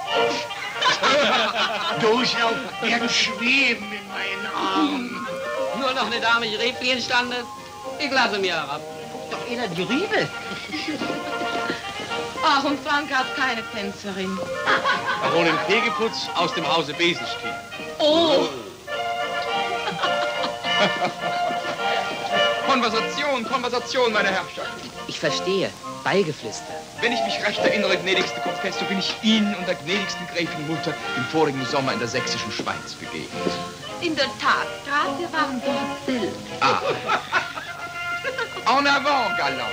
Durchlauf wird schweben in meinen Armen. Nur noch eine Dame Rebfliehen standes. Ich lasse mir herab. Doch einer die Rübe. Ach, und Frank hat keine Tänzerin. Baronin Pegeputz aus dem Hause Besenstiel. Oh! Konversation, Konversation, meine Herrschaft. Ich verstehe. Beigeflüster. Wenn ich mich recht erinnere, gnädigste Comtesse, so bin ich Ihnen und der gnädigsten Gräfin Mutter im vorigen Sommer in der sächsischen Schweiz begegnet. In der Tat, gerade wir waren dort selbst. Ah. En avant, galant.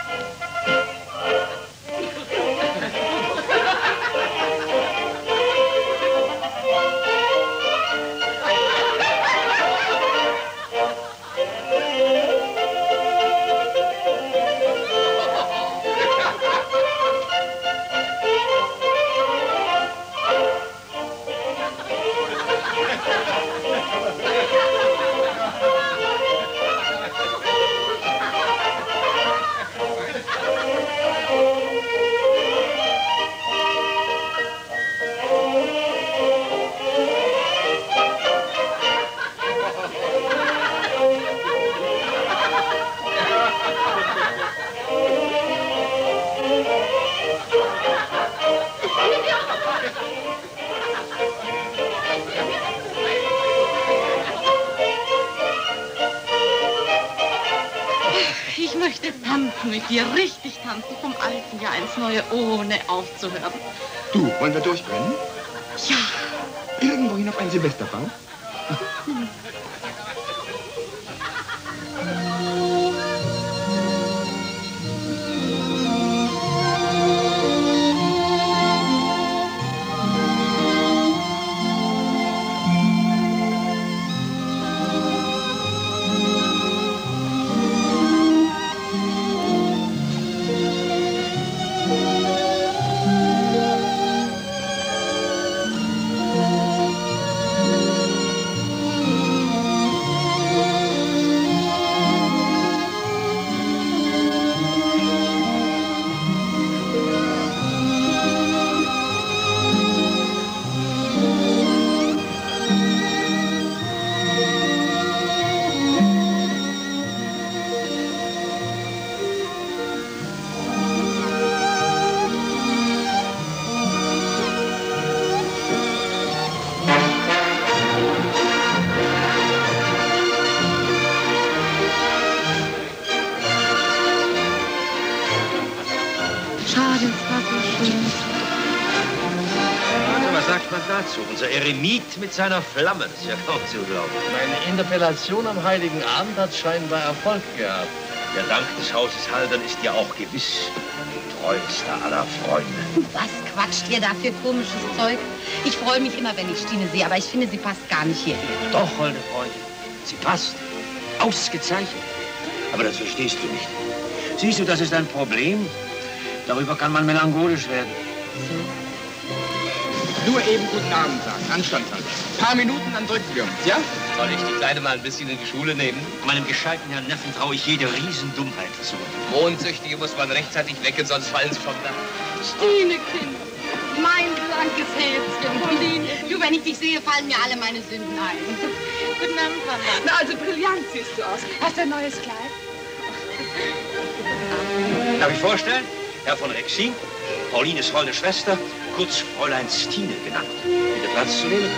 Ich möchte tanzen mit dir, richtig tanzen, vom alten Jahr ins neue, ohne aufzuhören. Du, wollen wir durchrennen? Ja. Irgendwohin auf ein Silvesterball? Schade, es war so schön. Ja, was sagt man dazu? Unser Eremit mit seiner Flamme, das ist ja kaum zu glauben. Meine Interpellation am Heiligen Abend hat scheinbar Erfolg gehabt. Der Dank des Hauses Haldern ist ja auch gewiss die treueste aller Freunde. Was quatscht ihr da für komisches Zeug? Ich freue mich immer, wenn ich Stine sehe, aber ich finde, sie passt gar nicht hierher. Doch, holde Freundin, sie passt. Ausgezeichnet. Aber das verstehst du nicht. Siehst du, das ist ein Problem. Darüber kann man melancholisch werden. Nur eben guten Abend sagen, anstandshalber. Ein paar Minuten, dann drücken wir uns, ja? Soll ich die Kleine mal ein bisschen in die Schule nehmen? Meinem gescheiten Herrn Neffen traue ich jede Riesendummheit zu. Mondsüchtige muss man rechtzeitig wecken, sonst fallen sie vom Dach. Stine, Kind, mein blankes Häschen. Pauline, du, wenn ich dich sehe, fallen mir alle meine Sünden ein. Guten Abend, Papa. Na, also brillant siehst du aus. Hast du ein neues Kleid? Darf ich vorstellen? Herr von Rexin, Paulines holde Schwester, kurz Fräulein Stine genannt. Bitte Platz zu nehmen.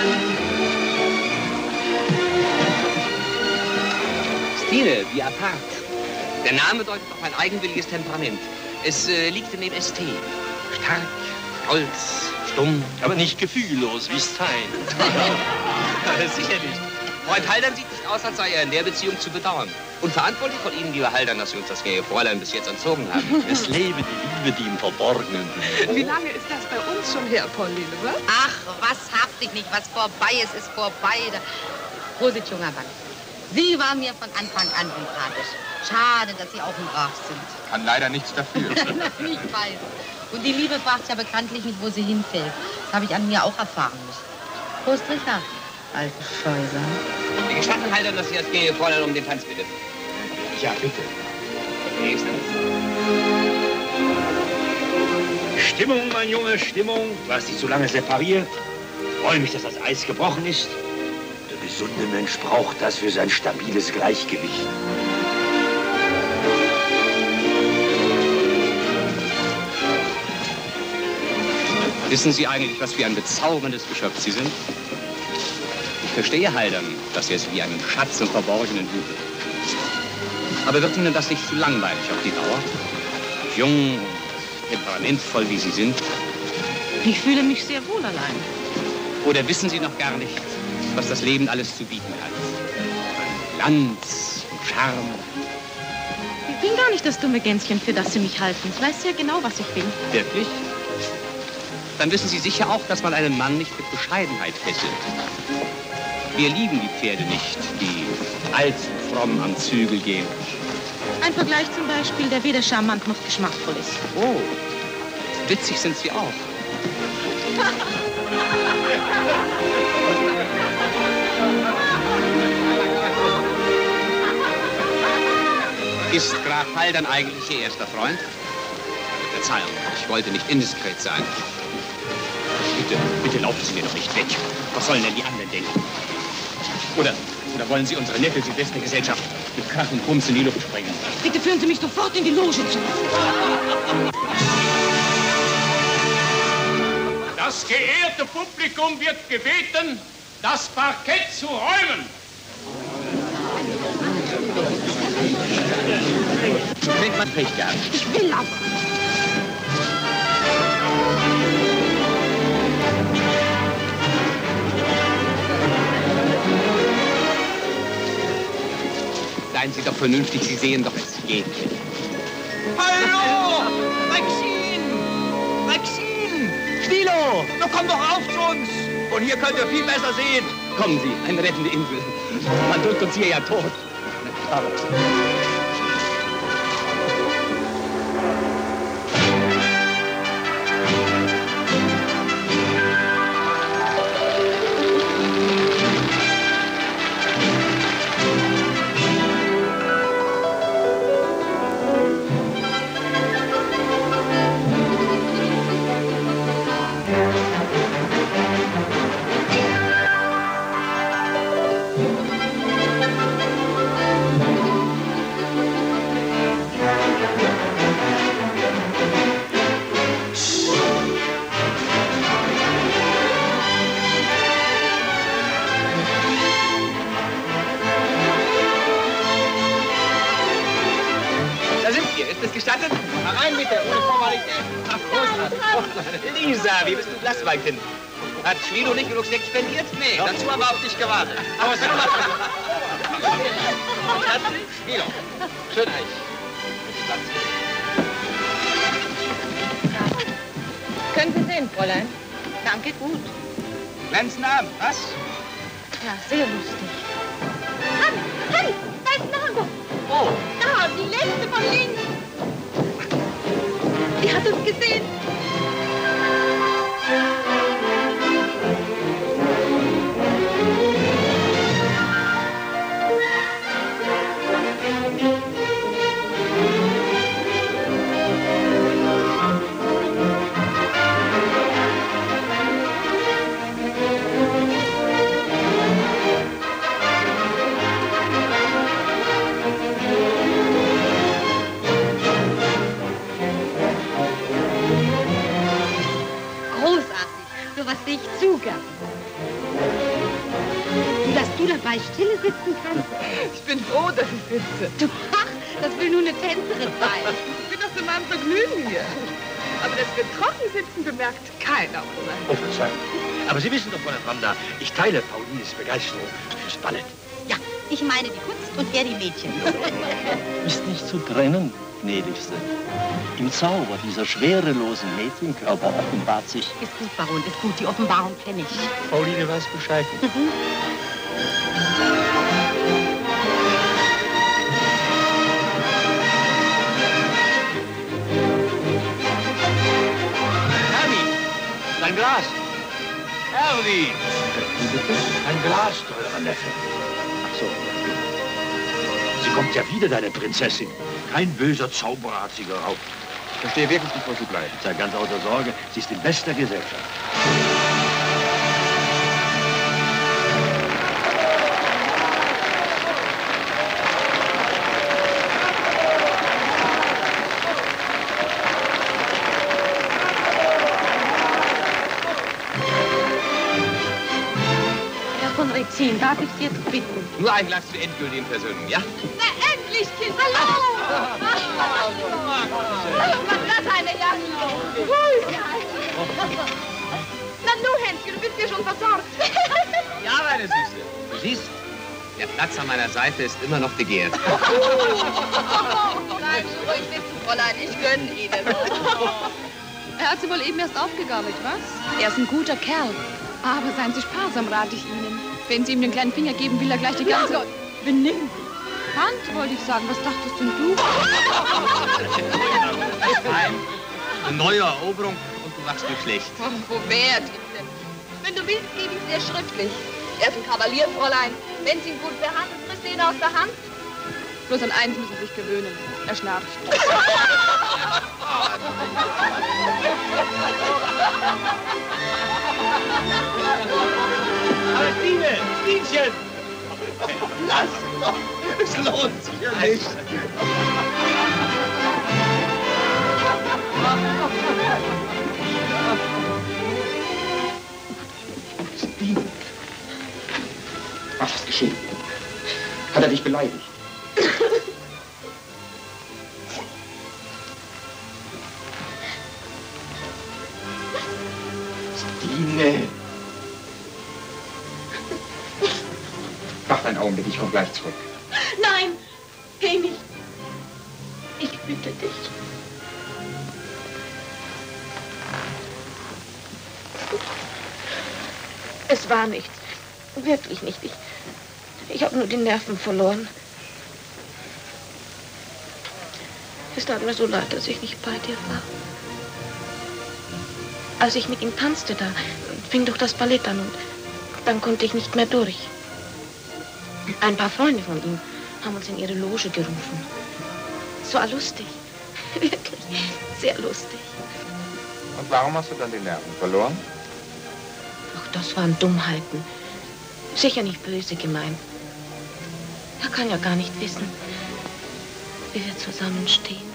Stine, wie apart. Der Name deutet auf ein eigenwilliges Temperament. Es äh, liegt in dem Ästhet. Stark, stolz, stumm. Aber nicht gefühllos wie Stein. Sicher nicht. Freund Haldern sieht nicht aus, als sei er in der Beziehung zu bedauern. Und verantwortlich von Ihnen, lieber Haldern, dass Sie uns das gähe Fräulein bis jetzt entzogen haben. Es lebe die Liebe, die im Verborgenen blüht. Wie lange ist das bei uns schon her, Pauline, was? Ach, was habt ich nicht, was vorbei ist, ist vorbei. Prosit, junger Mann. Sie waren mir von Anfang an sympathisch. Schade, dass Sie auch ein Graf sind. Kann leider nichts dafür. Ich weiß. Und die Liebe fragt ja bekanntlich nicht, wo sie hinfällt. Das habe ich an mir auch erfahren müssen. Prost, Richard. Alte Scheuser. Wir gestatten Haldern, dass Sie das gehe Fräulein um den Tanz bitte. Ja, bitte. Nächstes. Stimmung, mein Junge, Stimmung. Du hast dich so lange separiert. Ich freue mich, dass das Eis gebrochen ist. Der gesunde Mensch braucht das für sein stabiles Gleichgewicht. Wissen Sie eigentlich, was für ein bezauberndes Geschöpf Sie sind? Ich verstehe Haldern, dass er es wie einen Schatz im Verborgenen hütet. Aber wird Ihnen das nicht zu langweilig auf die Dauer? Jung und temperamentvoll, wie Sie sind? Ich fühle mich sehr wohl allein. Oder wissen Sie noch gar nicht, was das Leben alles zu bieten hat? An Glanz und Charme. Ich bin gar nicht das dumme Gänschen, für das Sie mich halten. Ich weiß sehr genau, was ich bin. Wirklich? Dann wissen Sie sicher auch, dass man einen Mann nicht mit Bescheidenheit fesselt. Wir lieben die Pferde nicht, die allzu fromm am Zügel gehen. Ein Vergleich zum Beispiel, der weder charmant noch geschmackvoll ist. Oh, witzig sind Sie auch. Ist Graf Haldern eigentlich Ihr erster Freund? Verzeihung, ich wollte nicht indiskret sein. Bitte, bitte laufen Sie mir doch nicht weg. Was sollen denn die anderen denken? Oder, oder wollen Sie unsere nette Silvestergesellschaft mit Krach und Bums in die Luft sprengen? Bitte führen Sie mich sofort in die Loge zurück. Das geehrte Publikum wird gebeten, das Parkett zu räumen. Wenn man Pech gehabt. Ich will aber. Seien Sie doch vernünftig, Sie sehen doch, es geht nicht. Hallo! Maxine! Maxine! Stilo! Na komm doch rauf zu uns! Von hier könnt ihr viel besser sehen. Kommen Sie, eine rettende Insel. Man drückt uns hier ja tot. Aber Herein bitte, ohne Formalität. Ach, großartig. Lisa, wie bist du blass, mein Kind? Hat Schlido nicht genug Sekt spendiert? Nee, dazu aber auf dich gewartet. Aber so Schlido, schön Eich. Können Sie sehen, Fräulein? Danke, gut. glänzenden Abend, was? Ja, sehr lustig. Hanni, Hanni, da ist ein Hamburg. Oh. Da, die letzte von links. Die hat uns gesehen. gleich stille sitzen kannst. Ich bin froh, dass ich sitze. Du, ach, das will nur eine Tänzerin sein. Ich bin doch zu meinem Vergnügen hier. Aber dass wir trocken sitzen, bemerkt keiner, oder? Oh, Verzeihung. Aber Sie wissen doch, Fräulein Wanda, ich teile Paulines Begeisterung fürs Ballett. Ja, ich meine die Kunst und er die Mädchen. Ist nicht zu trennen, gnädigste. Im Zauber dieser schwerelosen Mädchenkörper offenbart sich... Ist gut, Baron, ist gut. Die Offenbarung kenne ich. Pauline weiß Bescheid. Mhm. Ein Glas. Erwin. Ein Glas, teurer Neffe. Ach so. Sie kommt ja wieder, deine Prinzessin. Kein böser Zauberer hat sie geraubt. Ich verstehe wirklich nicht, wo Sie bleiben. Sei ganz außer Sorge, sie ist in bester Gesellschaft. Rexin, darf ich Sie jetzt bitten? Nur ein Glas zur endgültigen Versöhnung, ja? Na endlich, Kind! Hallo! Was ist das eine Jagd? Ruhigkeit! Na nu, Hänschen, du bist ja schon versorgt. Ja, meine Süße. Du siehst, der Platz an meiner Seite ist immer noch begehrt. Bleiben Sie ruhig sitzen, Fräulein, ich gönne Ihnen. Er hat Sie wohl eben erst aufgegabelt, was? Er ist ein guter Kerl. Aber seien Sie sparsam, rate ich Ihnen. Wenn Sie ihm den kleinen Finger geben, will er gleich die ganze... Ja, benimm dich. Hand, wollte ich sagen. Was dachtest denn du? Nein, eine neue Eroberung und du machst mir schlecht. Oh, wo wärt ihr denn? Wenn du willst, gebe ich es dir schriftlich. Er ist ein Kavalier, Fräulein. Wenn Sie ihn gut behandelt, frisst ihr ihn aus der Hand. Bloß an eins müssen Sie sich gewöhnen. Er schnarcht. Aber Stine, Stinchen! Lass doch! Es lohnt sich ja nicht. Stine! Was ist geschehen? Hat er dich beleidigt? Stine! Warte einen Augenblick, ich komme gleich zurück. Nein, geh nicht. Ich bitte dich. Es war nichts. Wirklich nicht. Ich, ich habe nur die Nerven verloren. Es tat mir so leid, dass ich nicht bei dir war. Als ich mit ihm tanzte, da fing doch das Ballett an und dann konnte ich nicht mehr durch. Ein paar Freunde von ihm haben uns in ihre Loge gerufen. Es war lustig. Wirklich sehr lustig. Und warum hast du dann die Nerven verloren? Ach, das waren Dummheiten. Sicher nicht böse gemeint. Er kann ja gar nicht wissen, wie wir zusammenstehen.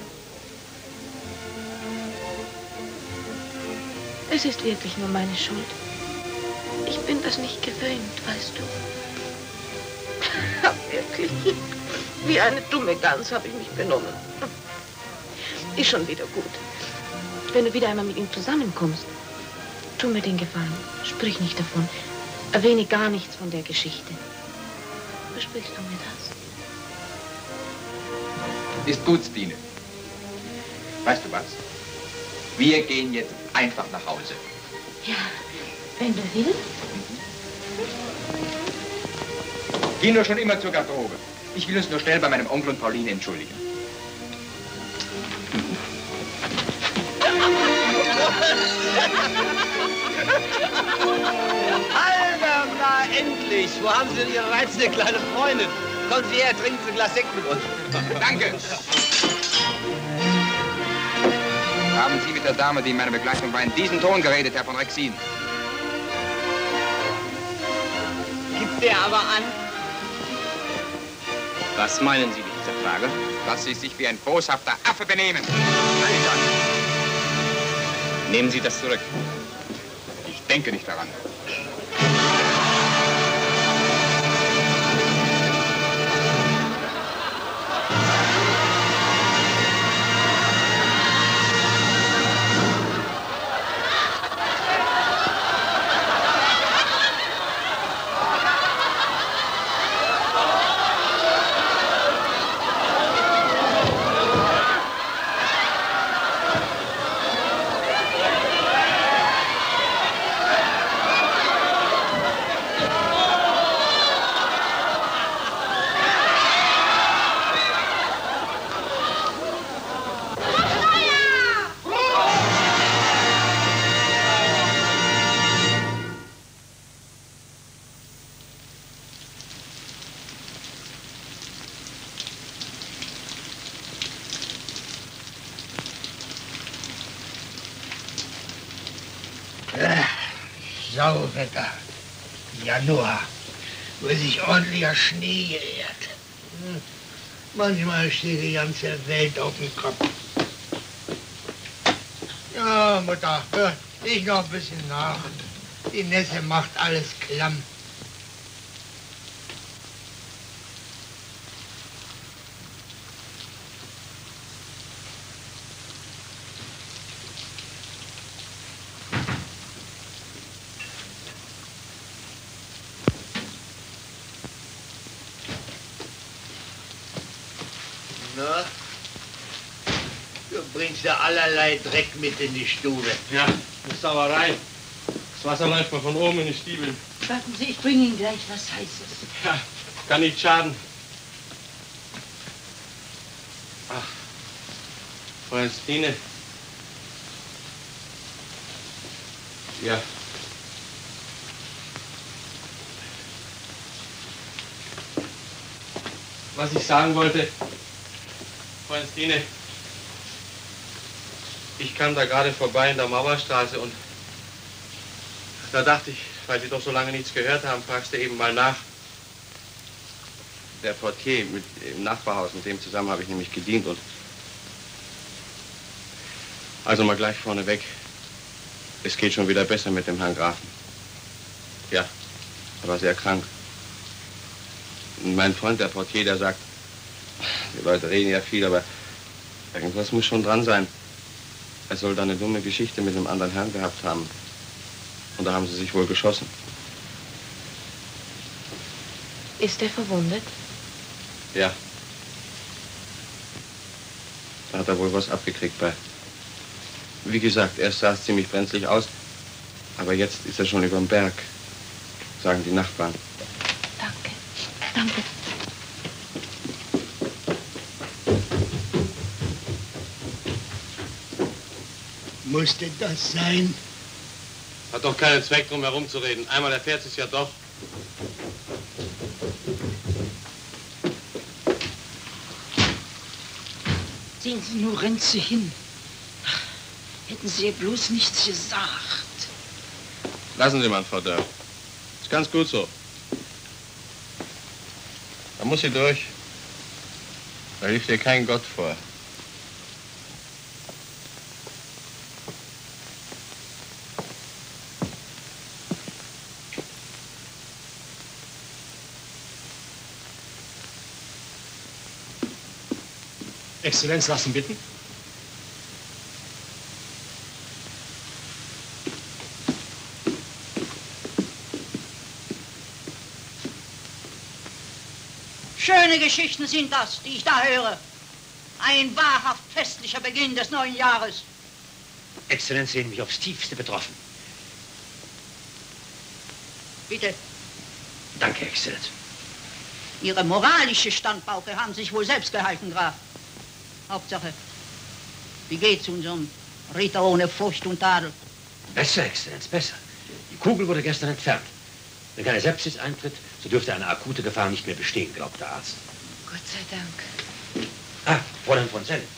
Es ist wirklich nur meine Schuld. Ich bin das nicht gewöhnt, weißt du. Wirklich. Wie eine dumme Gans habe ich mich benommen. Ist schon wieder gut. Wenn du wieder einmal mit ihm zusammenkommst, tu mir den Gefallen. Sprich nicht davon. Erwähne gar nichts von der Geschichte. Versprichst du mir das? Ist gut, Stine. Weißt du was? Wir gehen jetzt einfach nach Hause. Ja, wenn du willst. Geh nur schon immer zur Garderobe. Ich will uns nur schnell bei meinem Onkel und Pauline entschuldigen. Alter, na endlich! Wo haben Sie denn Ihre reizende kleine Freundin? Kommen Sie her, trinken Sie ein Glas Sekt mit uns. Danke. Haben Sie mit der Dame, die in meiner Begleitung war, in diesem Ton geredet, Herr von Rexin? Gibt der aber an. Was meinen Sie mit dieser Frage? Dass Sie sich wie ein boshafter Affe benehmen. Alter! Nehmen Sie das zurück. Ich denke nicht daran. Sauwetter. Januar, wo sich ordentlicher Schnee geehrt. Hm. Manchmal steht die ganze Welt auf dem Kopf. Ja, Mutter, hör ich noch ein bisschen nach. Die Nässe macht alles klamm. Na, du bringst ja allerlei Dreck mit in die Stube. Ja, das ist Sauerei. Das Wasser läuft mal von oben in die Stiebel. Warten Sie, ich bringe Ihnen gleich was Heißes. Ja, kann nicht schaden. Ach, Fräulein Stine. Ja. Was ich sagen wollte, Fräulein Stine, ich kam da gerade vorbei in der Mauerstraße und da dachte ich, weil Sie doch so lange nichts gehört haben, fragst du eben mal nach. Der Portier mit, im Nachbarhaus, mit dem zusammen habe ich nämlich gedient und... Also mal gleich vorneweg. Es geht schon wieder besser mit dem Herrn Grafen. Ja, er war sehr krank. Und mein Freund, der Portier, der sagt, die Leute reden ja viel, aber irgendwas muss schon dran sein. Er soll da eine dumme Geschichte mit einem anderen Herrn gehabt haben. Und da haben sie sich wohl geschossen. Ist er verwundet? Ja. Da hat er wohl was abgekriegt bei. Wie gesagt, erst sah es ziemlich brenzlig aus, aber jetzt ist er schon über dem Berg, sagen die Nachbarn. Danke. Danke. Musste das sein? Hat doch keinen Zweck, drum herumzureden. Einmal erfährt es ja doch. Sehen Sie nur, rennt sie hin. Hätten Sie ihr bloß nichts gesagt. Lassen Sie mal, Frau Dörr. Ist ganz gut so. Da muss sie durch. Da hilft ihr kein Gott vor. Exzellenz, lassen bitten. Schöne Geschichten sind das, die ich da höre. Ein wahrhaft festlicher Beginn des neuen Jahres. Exzellenz, sehen mich aufs Tiefste betroffen. Bitte. Danke, Exzellenz. Ihre moralische Standpauke haben sich wohl selbst gehalten, Graf. Hauptsache, wie geht's unserem Ritter ohne Furcht und Tadel? Besser, Exzellenz, besser. Die Kugel wurde gestern entfernt. Wenn keine Sepsis eintritt, so dürfte eine akute Gefahr nicht mehr bestehen, glaubt der Arzt. Gott sei Dank. Ah, Fräulein von Selle.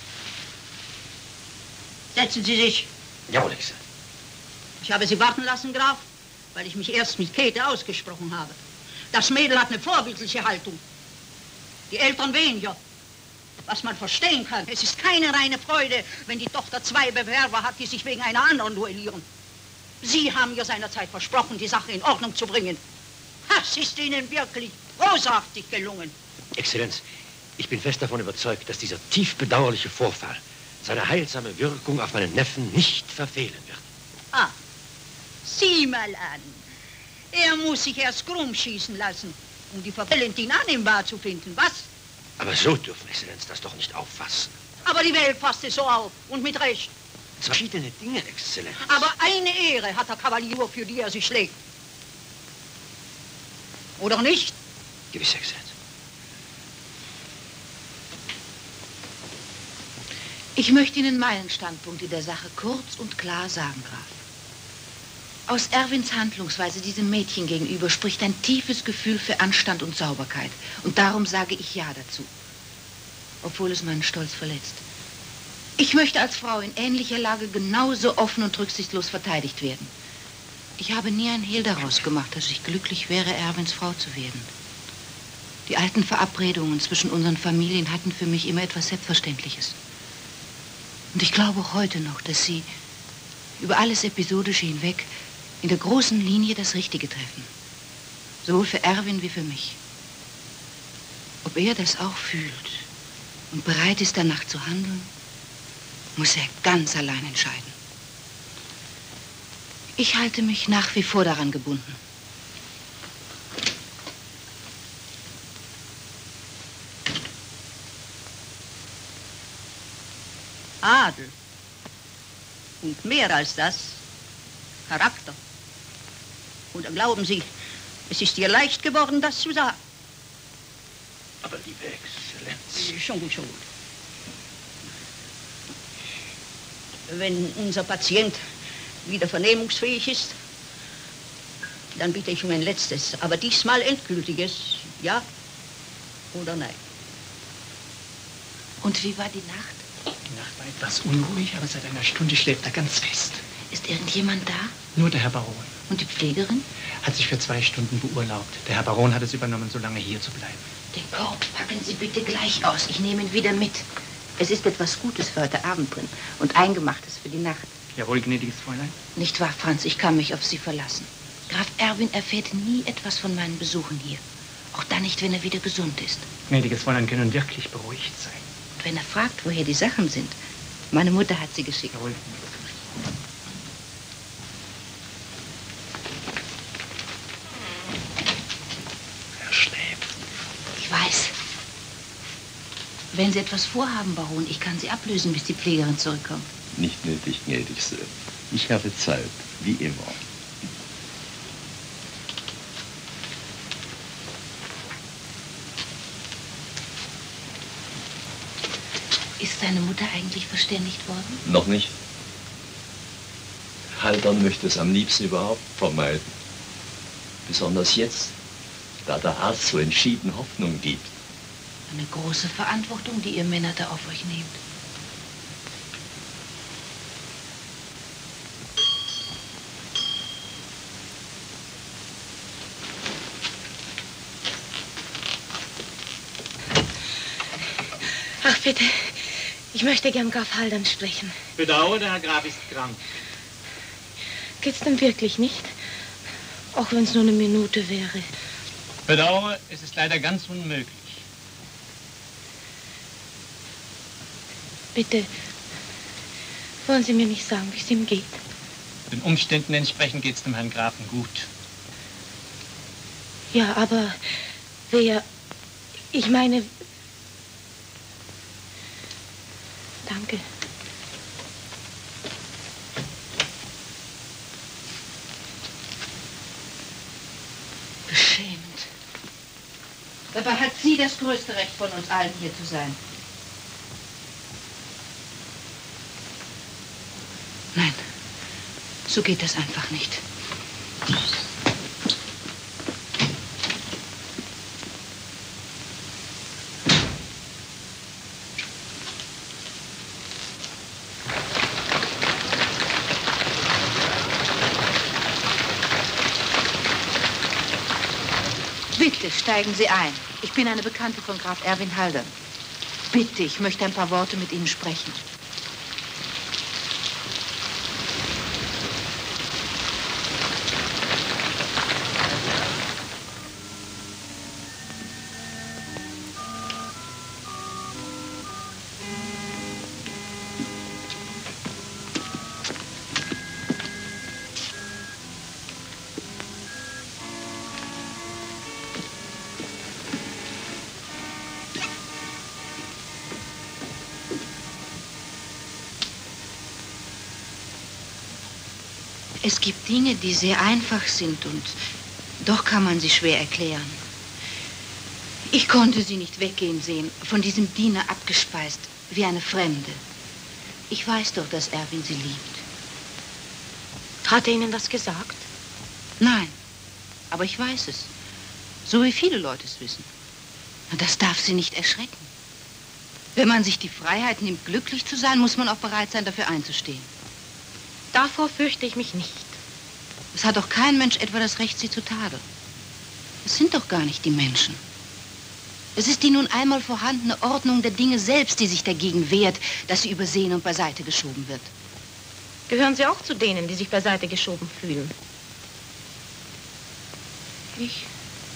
Setzen Sie sich. Jawohl, Exzellenz. Ich habe Sie warten lassen, Graf, weil ich mich erst mit Käthe ausgesprochen habe. Das Mädel hat eine vorbildliche Haltung. Die Eltern weniger. Was man verstehen kann, es ist keine reine Freude, wenn die Tochter zwei Bewerber hat, die sich wegen einer anderen duellieren. Sie haben ihr seinerzeit versprochen, die Sache in Ordnung zu bringen. Das ist Ihnen wirklich großartig gelungen. Exzellenz, ich bin fest davon überzeugt, dass dieser tief bedauerliche Vorfall seine heilsame Wirkung auf meinen Neffen nicht verfehlen wird. Ah, sieh mal an. Er muss sich erst krumm schießen lassen, um die Valentin annehmbar zu finden, was? Aber so dürfen Exzellenz das doch nicht auffassen. Aber die Welt fasst es so auf, und mit Recht. Zwei verschiedene Dinge, Exzellenz. Aber eine Ehre hat der Kavalier, für die er sich schlägt. Oder nicht? Gewiss, Exzellenz. Ich möchte Ihnen meinen Standpunkt in der Sache kurz und klar sagen, Graf. Aus Erwins Handlungsweise diesem Mädchen gegenüber spricht ein tiefes Gefühl für Anstand und Sauberkeit. Und darum sage ich Ja dazu. Obwohl es meinen Stolz verletzt. Ich möchte als Frau in ähnlicher Lage genauso offen und rücksichtslos verteidigt werden. Ich habe nie ein Hehl daraus gemacht, dass ich glücklich wäre, Erwins Frau zu werden. Die alten Verabredungen zwischen unseren Familien hatten für mich immer etwas Selbstverständliches. Und ich glaube auch heute noch, dass Sie über alles Episodische hinweg in der großen Linie das Richtige treffen. Sowohl für Erwin wie für mich. Ob er das auch fühlt und bereit ist, danach zu handeln, muss er ganz allein entscheiden. Ich halte mich nach wie vor daran gebunden. Adel. Und mehr als das, Charakter. Oder glauben Sie, es ist ihr leicht geworden, das zu sagen? Aber liebe Exzellenz... Schon gut, schon gut. Wenn unser Patient wieder vernehmungsfähig ist, dann bitte ich um ein letztes, aber diesmal endgültiges Ja oder Nein. Und wie war die Nacht? Die Nacht war etwas unruhig, aber seit einer Stunde schläft er ganz fest. Ist irgendjemand da? Nur der Herr Baron. Und die Pflegerin? Hat sich für zwei Stunden beurlaubt. Der Herr Baron hat es übernommen, so lange hier zu bleiben. Den Korb packen Sie bitte gleich aus. Ich nehme ihn wieder mit. Es ist etwas Gutes für heute Abend drin und Eingemachtes für die Nacht. Jawohl, gnädiges Fräulein. Nicht wahr, Franz? Ich kann mich auf Sie verlassen. Graf Erwin erfährt nie etwas von meinen Besuchen hier. Auch dann nicht, wenn er wieder gesund ist. Gnädiges Fräulein können wirklich beruhigt sein. Und wenn er fragt, woher die Sachen sind, meine Mutter hat sie geschickt. Jawohl. Er schläft. Ich weiß. Wenn Sie etwas vorhaben, Baron, ich kann Sie ablösen, bis die Pflegerin zurückkommt. Nicht nötig, gnädigste. Ich habe Zeit, wie immer. Ist seine Mutter eigentlich verständigt worden? Noch nicht. Haldern möchte es am liebsten überhaupt vermeiden. Besonders jetzt, da der Arzt so entschieden Hoffnung gibt. Eine große Verantwortung, die ihr Männer da auf euch nehmt. Ach, bitte. Ich möchte gern Graf Haldern sprechen. Bedauere, der Herr Graf ist krank. Geht's denn wirklich nicht? Auch wenn es nur eine Minute wäre. Bedauere, es ist leider ganz unmöglich. Bitte, wollen Sie mir nicht sagen, wie es ihm geht? Den Umständen entsprechend geht es dem Herrn Grafen gut. Ja, aber wer... Ich meine... Danke. Beschämend. Dabei hat sie das größte Recht von uns allen, hier zu sein. Nein, so geht das einfach nicht. Bitte steigen Sie ein. Ich bin eine Bekannte von Graf Erwin Haldern. Bitte, ich möchte ein paar Worte mit Ihnen sprechen. Es gibt Dinge, die sehr einfach sind und doch kann man sie schwer erklären. Ich konnte sie nicht weggehen sehen, von diesem Diener abgespeist, wie eine Fremde. Ich weiß doch, dass Erwin sie liebt. Hat er Ihnen das gesagt? Nein, aber ich weiß es. So wie viele Leute es wissen. Und das darf sie nicht erschrecken. Wenn man sich die Freiheit nimmt, glücklich zu sein, muss man auch bereit sein, dafür einzustehen. Davor fürchte ich mich nicht. Es hat doch kein Mensch etwa das Recht, sie zu tadeln. Es sind doch gar nicht die Menschen. Es ist die nun einmal vorhandene Ordnung der Dinge selbst, die sich dagegen wehrt, dass sie übersehen und beiseite geschoben wird. Gehören Sie auch zu denen, die sich beiseite geschoben fühlen? Ich?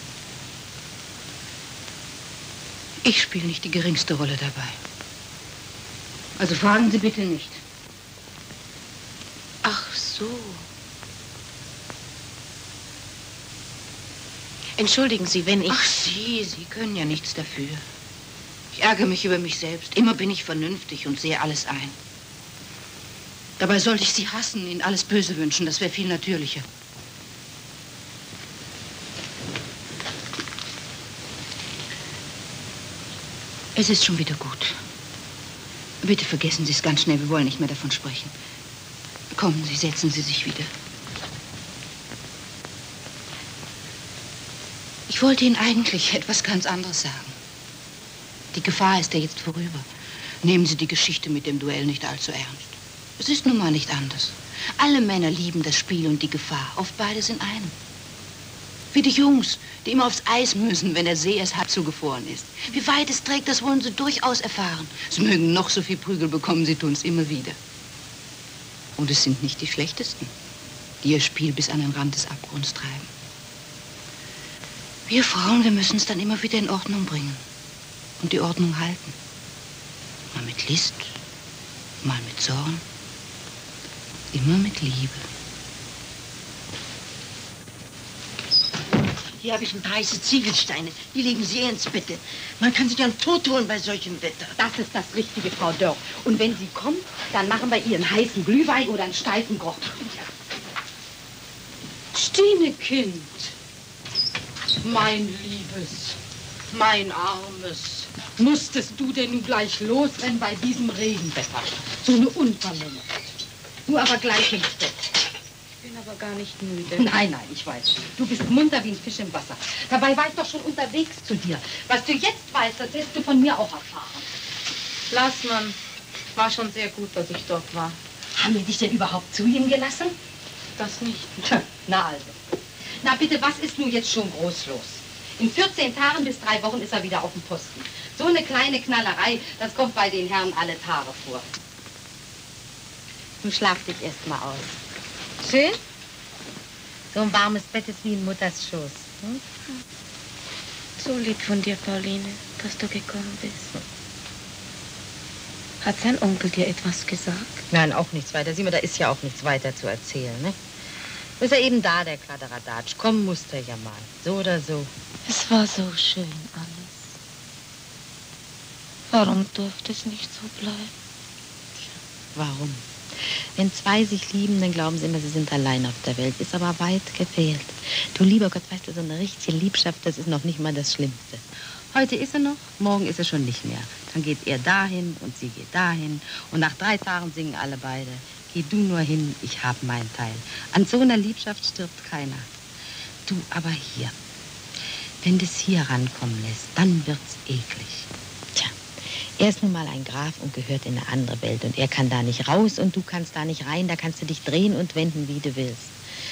Ich spiele nicht die geringste Rolle dabei. Also fragen Sie bitte nicht. Ach so. Entschuldigen Sie, wenn ich... Ach, Sie, Sie können ja nichts dafür. Ich ärgere mich über mich selbst. Immer bin ich vernünftig und sehe alles ein. Dabei sollte ich Sie hassen, Ihnen alles Böse wünschen. Das wäre viel natürlicher. Es ist schon wieder gut. Bitte vergessen Sie es ganz schnell. Wir wollen nicht mehr davon sprechen. Kommen Sie, setzen Sie sich wieder. Ich wollte Ihnen eigentlich etwas ganz anderes sagen. Die Gefahr ist ja jetzt vorüber. Nehmen Sie die Geschichte mit dem Duell nicht allzu ernst. Es ist nun mal nicht anders. Alle Männer lieben das Spiel und die Gefahr. Oft beides in einem. Wie die Jungs, die immer aufs Eis müssen, wenn der See erst halb zugefroren ist. Wie weit es trägt, das wollen sie durchaus erfahren. Sie mögen noch so viel Prügel bekommen, sie tun es immer wieder. Und es sind nicht die Schlechtesten, die ihr Spiel bis an den Rand des Abgrunds treiben. Wir Frauen, wir müssen es dann immer wieder in Ordnung bringen und die Ordnung halten. Mal mit List, mal mit Zorn, immer mit Liebe. Hier habe ich ein paar heiße Ziegelsteine. Die legen Sie ins Bett. Man kann sich dann tot holen bei solchem Wetter. Das ist das Richtige, Frau Dörr. Und wenn sie kommt, dann machen wir ihr einen heißen Glühwein oder einen steifen Grog. Stinekind, mein Liebes, mein Armes, musstest du denn nun gleich losrennen bei diesem Regenwetter? So eine Unvernunft. Du aber gleich ins Bett. Ich bin aber gar nicht müde. Nein, nein, ich weiß. Du bist munter wie ein Fisch im Wasser. Dabei war ich doch schon unterwegs zu dir. Was du jetzt weißt, das hättest du von mir auch erfahren. Lass man. War schon sehr gut, dass ich dort war. Haben wir dich denn überhaupt zu ihm gelassen? Das nicht. Tja, na also. Na bitte, was ist nun jetzt schon groß los? In vierzehn Tagen bis drei Wochen ist er wieder auf dem Posten. So eine kleine Knallerei, das kommt bei den Herren alle Tage vor. Nun schlaf dich erst mal aus. Schön? So ein warmes Bett ist wie in Mutters Schoß. Hm? So lieb von dir, Pauline, dass du gekommen bist. Hat sein Onkel dir etwas gesagt? Nein, auch nichts weiter. Sieh mal, da ist ja auch nichts weiter zu erzählen, ne? Ist er eben da, der Kladderadatsch. Kommen musste er ja mal. So oder so. Es war so schön alles. Warum durfte es nicht so bleiben? Warum? Wenn zwei sich lieben, dann glauben sie immer, sie sind allein auf der Welt. Ist aber weit gefehlt. Du lieber Gott, weißt du, so eine richtige Liebschaft, das ist noch nicht mal das Schlimmste. Heute ist er noch, morgen ist er schon nicht mehr. Dann geht er dahin und sie geht dahin. Und nach drei Tagen singen alle beide. Geh du nur hin, ich hab meinen Teil. An so einer Liebschaft stirbt keiner. Du aber hier. Wenn das hier rankommen lässt, dann wird's eklig. Tja, er ist nun mal ein Graf und gehört in eine andere Welt. Und er kann da nicht raus und du kannst da nicht rein. Da kannst du dich drehen und wenden, wie du willst.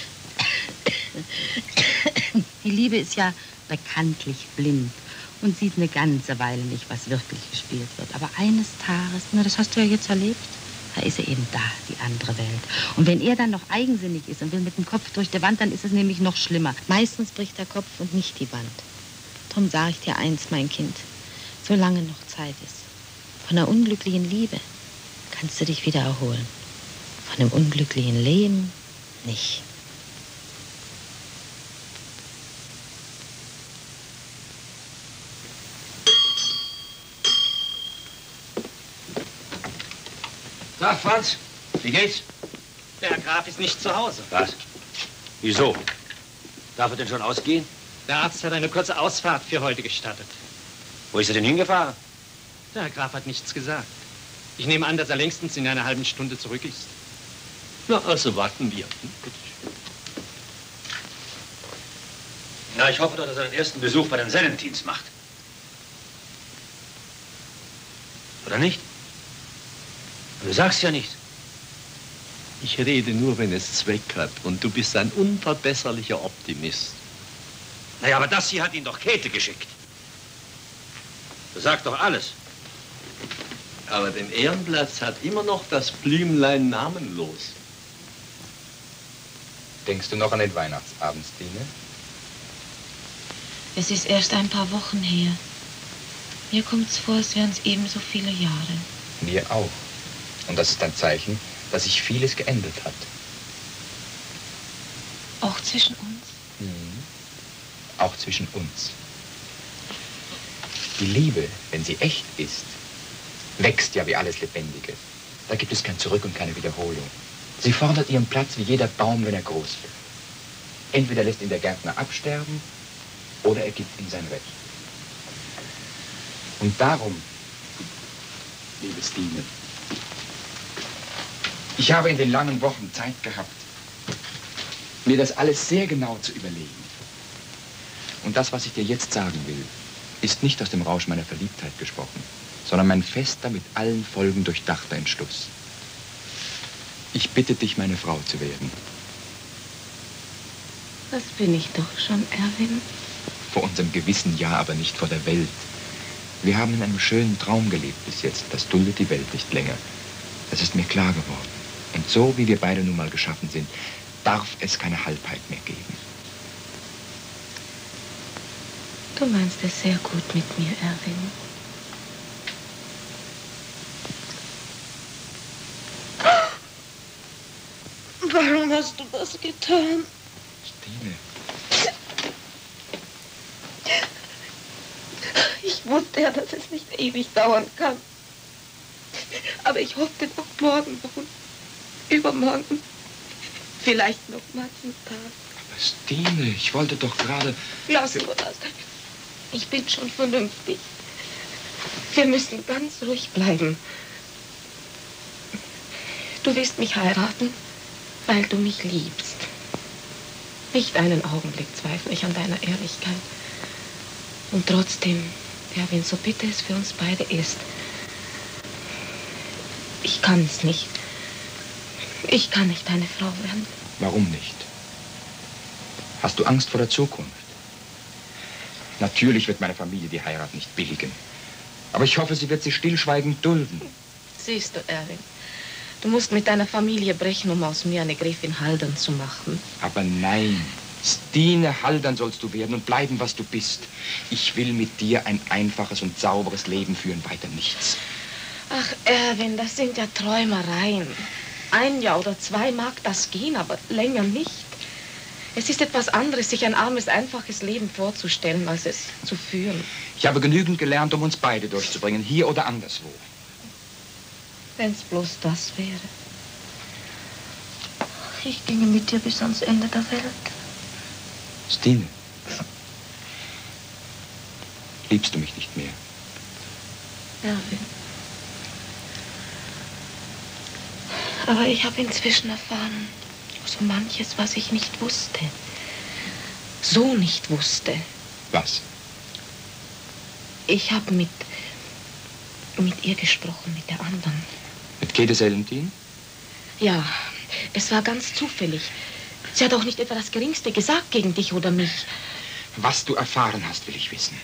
Die Liebe ist ja bekanntlich blind und sieht eine ganze Weile nicht, was wirklich gespielt wird. Aber eines Tages, na, das hast du ja jetzt erlebt, da ist er eben da, die andere Welt. Und wenn er dann noch eigensinnig ist und will mit dem Kopf durch die Wand, dann ist es nämlich noch schlimmer. Meistens bricht der Kopf und nicht die Wand. Darum sage ich dir eins, mein Kind, solange noch Zeit ist. Von einer unglücklichen Liebe kannst du dich wieder erholen. Von einem unglücklichen Leben nicht. Tag, Franz. Wie geht's? Der Herr Graf ist nicht zu Hause. Was? Wieso? Darf er denn schon ausgehen? Der Arzt hat eine kurze Ausfahrt für heute gestattet. Wo ist er denn hingefahren? Der Herr Graf hat nichts gesagt. Ich nehme an, dass er längstens in einer halben Stunde zurück ist. Na, also warten wir. Na, ich hoffe doch, dass er den ersten Besuch bei den Sennentins macht. Oder nicht? Du sagst ja nichts. Ich rede nur, wenn es Zweck hat. Und du bist ein unverbesserlicher Optimist. Naja, aber das hier hat ihn doch Käthe geschickt. Das sagt doch alles. Aber den Ehrenplatz hat immer noch das Blümlein namenlos. Denkst du noch an den Weihnachtsabend, Stine? Es ist erst ein paar Wochen her. Mir kommt's vor, als wären es ebenso viele Jahre. Mir auch. Und das ist ein Zeichen, dass sich vieles geändert hat. Auch zwischen uns? Mhm. Auch zwischen uns. Die Liebe, wenn sie echt ist, wächst ja wie alles Lebendige. Da gibt es kein Zurück und keine Wiederholung. Sie fordert ihren Platz wie jeder Baum, wenn er groß wird. Entweder lässt ihn der Gärtner absterben oder er gibt ihm sein Recht. Und darum, liebe Stine, ich habe in den langen Wochen Zeit gehabt, mir das alles sehr genau zu überlegen. Und das, was ich dir jetzt sagen will, ist nicht aus dem Rausch meiner Verliebtheit gesprochen, sondern mein fester, mit allen Folgen durchdachter Entschluss. Ich bitte dich, meine Frau zu werden. Das bin ich doch schon, Erwin. Vor unserem Gewissen ja, aber nicht vor der Welt. Wir haben in einem schönen Traum gelebt bis jetzt. Das duldet die Welt nicht länger. Das ist mir klar geworden. Und so, wie wir beide nun mal geschaffen sind, darf es keine Halbheit mehr geben. Du meinst es sehr gut mit mir, Erwin. Warum hast du das getan? Stine. Ich wusste ja, dass es nicht ewig dauern kann. Aber ich hoffte noch morgen und übermorgen. Vielleicht noch mal zum Tag. Aber Stine, ich wollte doch gerade... Lass nur das. Ich bin schon vernünftig. Wir müssen ganz ruhig bleiben. Du willst mich heiraten, weil du mich liebst. Nicht einen Augenblick zweifle ich an deiner Ehrlichkeit. Und trotzdem, Erwin, so bitte es für uns beide ist. Ich kann es nicht. Ich kann nicht deine Frau werden. Warum nicht? Hast du Angst vor der Zukunft? Natürlich wird meine Familie die Heirat nicht billigen. Aber ich hoffe, sie wird sie stillschweigend dulden. Siehst du, Erwin, du musst mit deiner Familie brechen, um aus mir eine Gräfin Haldern zu machen. Aber nein, Stine Haldern sollst du werden und bleiben, was du bist. Ich will mit dir ein einfaches und sauberes Leben führen, weiter nichts. Ach, Erwin, das sind ja Träumereien. Ein Jahr oder zwei mag das gehen, aber länger nicht. Es ist etwas anderes, sich ein armes, einfaches Leben vorzustellen, als es zu führen. Ich habe genügend gelernt, um uns beide durchzubringen, hier oder anderswo. Wenn es bloß das wäre. Ich ginge mit dir bis ans Ende der Welt. Stine, liebst du mich nicht mehr? Erwin. Aber ich habe inzwischen erfahren, so manches, was ich nicht wusste. So nicht wusste. Was? Ich habe mit, mit ihr gesprochen, mit der anderen. Mit Käthe Sellenthin? Ja, es war ganz zufällig. Sie hat auch nicht etwa das Geringste gesagt gegen dich oder mich. Was du erfahren hast, will ich wissen.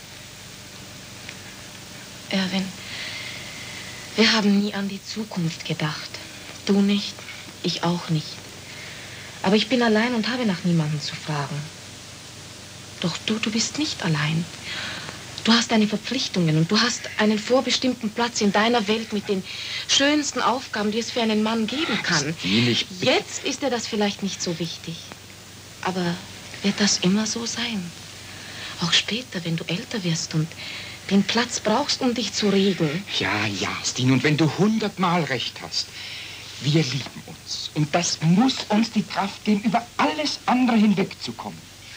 Erwin, wir haben nie an die Zukunft gedacht. Du nicht, ich auch nicht. Aber ich bin allein und habe nach niemandem zu fragen. Doch du, du bist nicht allein. Du hast deine Verpflichtungen und du hast einen vorbestimmten Platz in deiner Welt mit den schönsten Aufgaben, die es für einen Mann geben kann. Jetzt ist dir das vielleicht nicht so wichtig. Aber wird das immer so sein? Auch später, wenn du älter wirst und den Platz brauchst, um dich zu regen. Ja, ja, Stine, und wenn du hundertmal recht hast. Wir lieben uns. Und das muss uns die Kraft geben, über alles andere hinwegzukommen.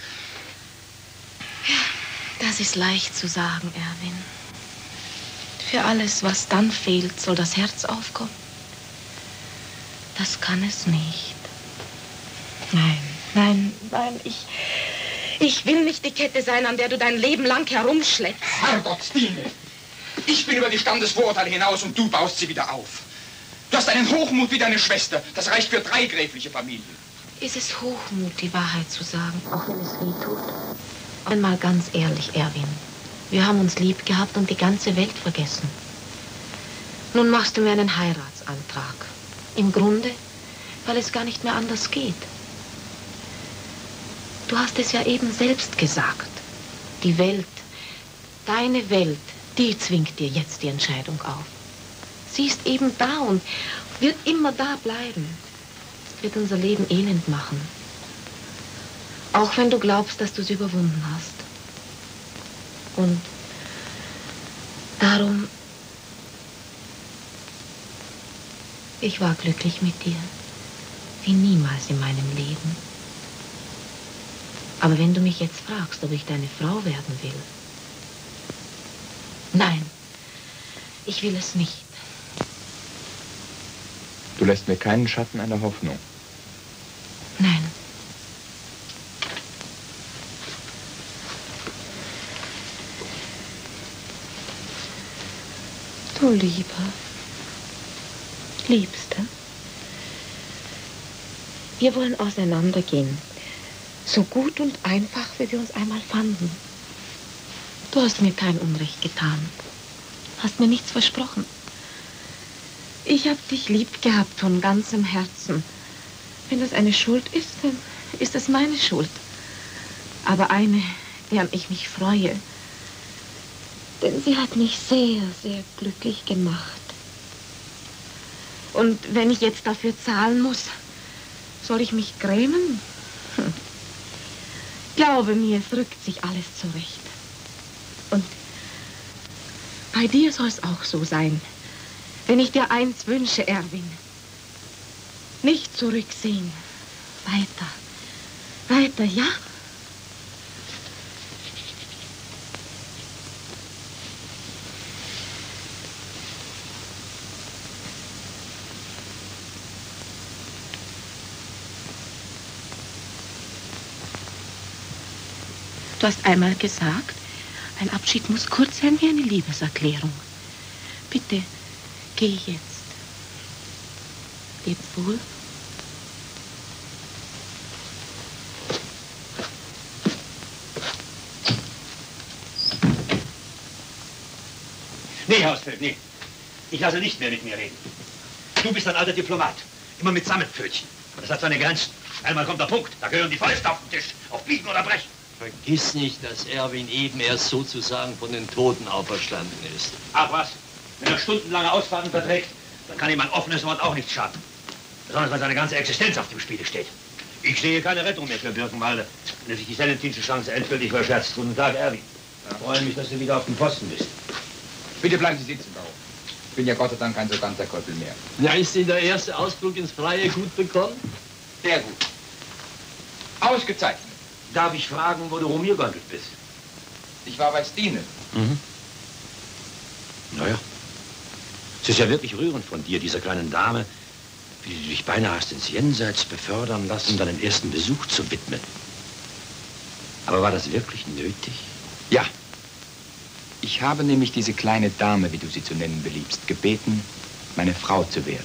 Ja, das ist leicht zu sagen, Erwin. Für alles, was dann fehlt, soll das Herz aufkommen. Das kann es nicht. Nein, nein, nein, ich... Ich will nicht die Kette sein, an der du dein Leben lang herumschleppst. Herrgott, Stine! Ich bin über die Standesvorurteile hinaus und du baust sie wieder auf. Du hast einen Hochmut wie deine Schwester. Das reicht für drei gräfliche Familien. Ist es Hochmut, die Wahrheit zu sagen, auch wenn es weh tut? Einmal ganz ehrlich, Erwin. Wir haben uns lieb gehabt und die ganze Welt vergessen. Nun machst du mir einen Heiratsantrag. Im Grunde, weil es gar nicht mehr anders geht. Du hast es ja eben selbst gesagt. Die Welt, deine Welt, die zwingt dir jetzt die Entscheidung auf. Sie ist eben da und wird immer da bleiben. Wird unser Leben elend machen. Auch wenn du glaubst, dass du sie überwunden hast. Und darum, ich war glücklich mit dir, wie niemals in meinem Leben. Aber wenn du mich jetzt fragst, ob ich deine Frau werden will, nein, ich will es nicht. Du lässt mir keinen Schatten einer Hoffnung. Nein. Du Lieber, Liebste, wir wollen auseinandergehen. So gut und einfach, wie wir uns einmal fanden. Du hast mir kein Unrecht getan. Hast mir nichts versprochen. Ich habe dich lieb gehabt von ganzem Herzen. Wenn das eine Schuld ist, dann ist es meine Schuld. Aber eine, deren ich mich freue. Denn sie hat mich sehr, sehr glücklich gemacht. Und wenn ich jetzt dafür zahlen muss, soll ich mich grämen? Hm. Glaube mir, es rückt sich alles zurecht. Und bei dir soll es auch so sein. Wenn ich dir eins wünsche, Erwin, nicht zurücksehen. Weiter, weiter, ja? Du hast einmal gesagt, ein Abschied muss kurz sein wie eine Liebeserklärung. Bitte, geh jetzt. Leb wohl. Nee, Hausfeld, nee. Ich lasse nicht mehr mit mir reden. Du bist ein alter Diplomat. Immer mit Sammetpfötchen. Aber das hat seine Grenzen. Einmal kommt der Punkt. Da gehören die Fäuste auf den Tisch. Auf Biegen oder Brechen. Vergiss nicht, dass Erwin eben erst sozusagen von den Toten auferstanden ist. Ach was, wenn er stundenlange Ausfahrten verträgt, dann kann ihm ein offenes Wort auch nichts schaden. Besonders, wenn seine ganze Existenz auf dem Spiele steht. Ich sehe keine Rettung mehr für Birkenwalde, wenn er sich die Selentinsche Chance endgültig verscherzt. Guten Tag, Erwin. Ich freue mich, dass du wieder auf dem Posten bist. Bitte bleiben Sie sitzen, Bauer. Ich bin ja Gott sei Dank kein so ganzer Kröppel mehr. Ja, ist Ihnen der erste Ausflug ins Freie gut bekommen? Sehr gut. Ausgezeichnet. Darf ich fragen, wo du rumgegondelt bist? Ich war bei Stine. Mhm. Naja. Es ist ja wirklich rührend von dir, dieser kleinen Dame, wie du dich beinahe hast ins Jenseits befördern lassen, deinen ersten Besuch zu widmen. Aber war das wirklich nötig? Ja. Ich habe nämlich diese kleine Dame, wie du sie zu nennen beliebst, gebeten, meine Frau zu werden.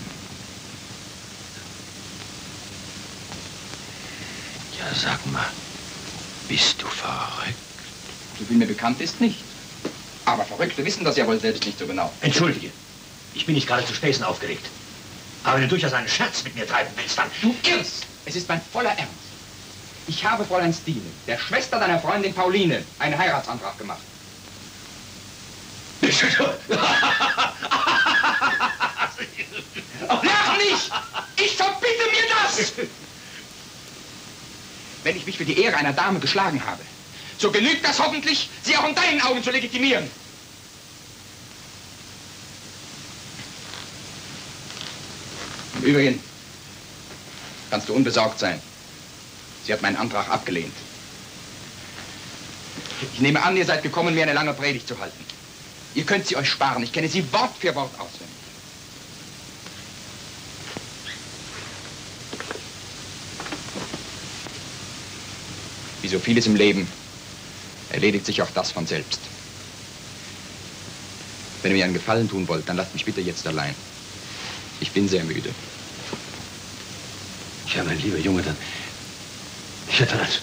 Ja, sag mal, bist du verrückt? So viel mir bekannt ist, nicht. Aber Verrückte wissen das ja wohl selbst nicht so genau. Entschuldige, ich bin nicht gerade zu Späßen aufgeregt. Aber wenn du durchaus einen Scherz mit mir treiben willst, dann... Du irrst! Es ist mein voller Ernst. Ich habe Fräulein Stine, der Schwester deiner Freundin Pauline, einen Heiratsantrag gemacht. Lach nicht! Ich verbitte mir das! Wenn ich mich für die Ehre einer Dame geschlagen habe, so genügt das hoffentlich, sie auch in deinen Augen zu legitimieren. Im Übrigen kannst du unbesorgt sein. Sie hat meinen Antrag abgelehnt. Ich nehme an, ihr seid gekommen, mir eine lange Predigt zu halten. Ihr könnt sie euch sparen. Ich kenne sie Wort für Wort auswendig. Wie so vieles im Leben erledigt sich auch das von selbst. Wenn ihr mir einen Gefallen tun wollt, dann lasst mich bitte jetzt allein. Ich bin sehr müde. Ja, mein lieber Junge, dann... Ja, dann also...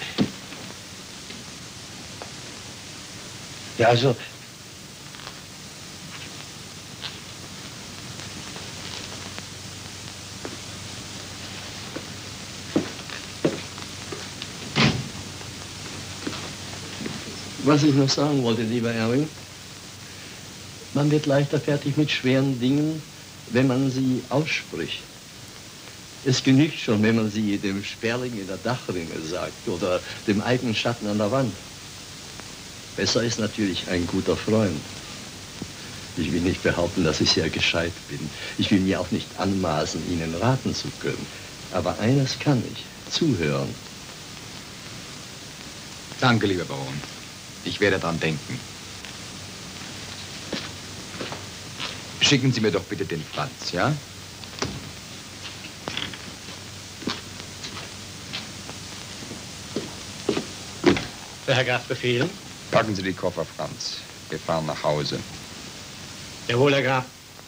Ja, also... Was ich noch sagen wollte, lieber Erwin, man wird leichter fertig mit schweren Dingen, wenn man sie ausspricht. Es genügt schon, wenn man sie dem Sperling in der Dachrinne sagt oder dem eigenen Schatten an der Wand. Besser ist natürlich ein guter Freund. Ich will nicht behaupten, dass ich sehr gescheit bin. Ich will mir auch nicht anmaßen, Ihnen raten zu können. Aber eines kann ich, zuhören. Danke, lieber Baron. Ich werde dran denken. Schicken Sie mir doch bitte den Franz, ja? Der Herr Graf befehlen? Packen Sie die Koffer, Franz. Wir fahren nach Hause. Jawohl, Herr Graf.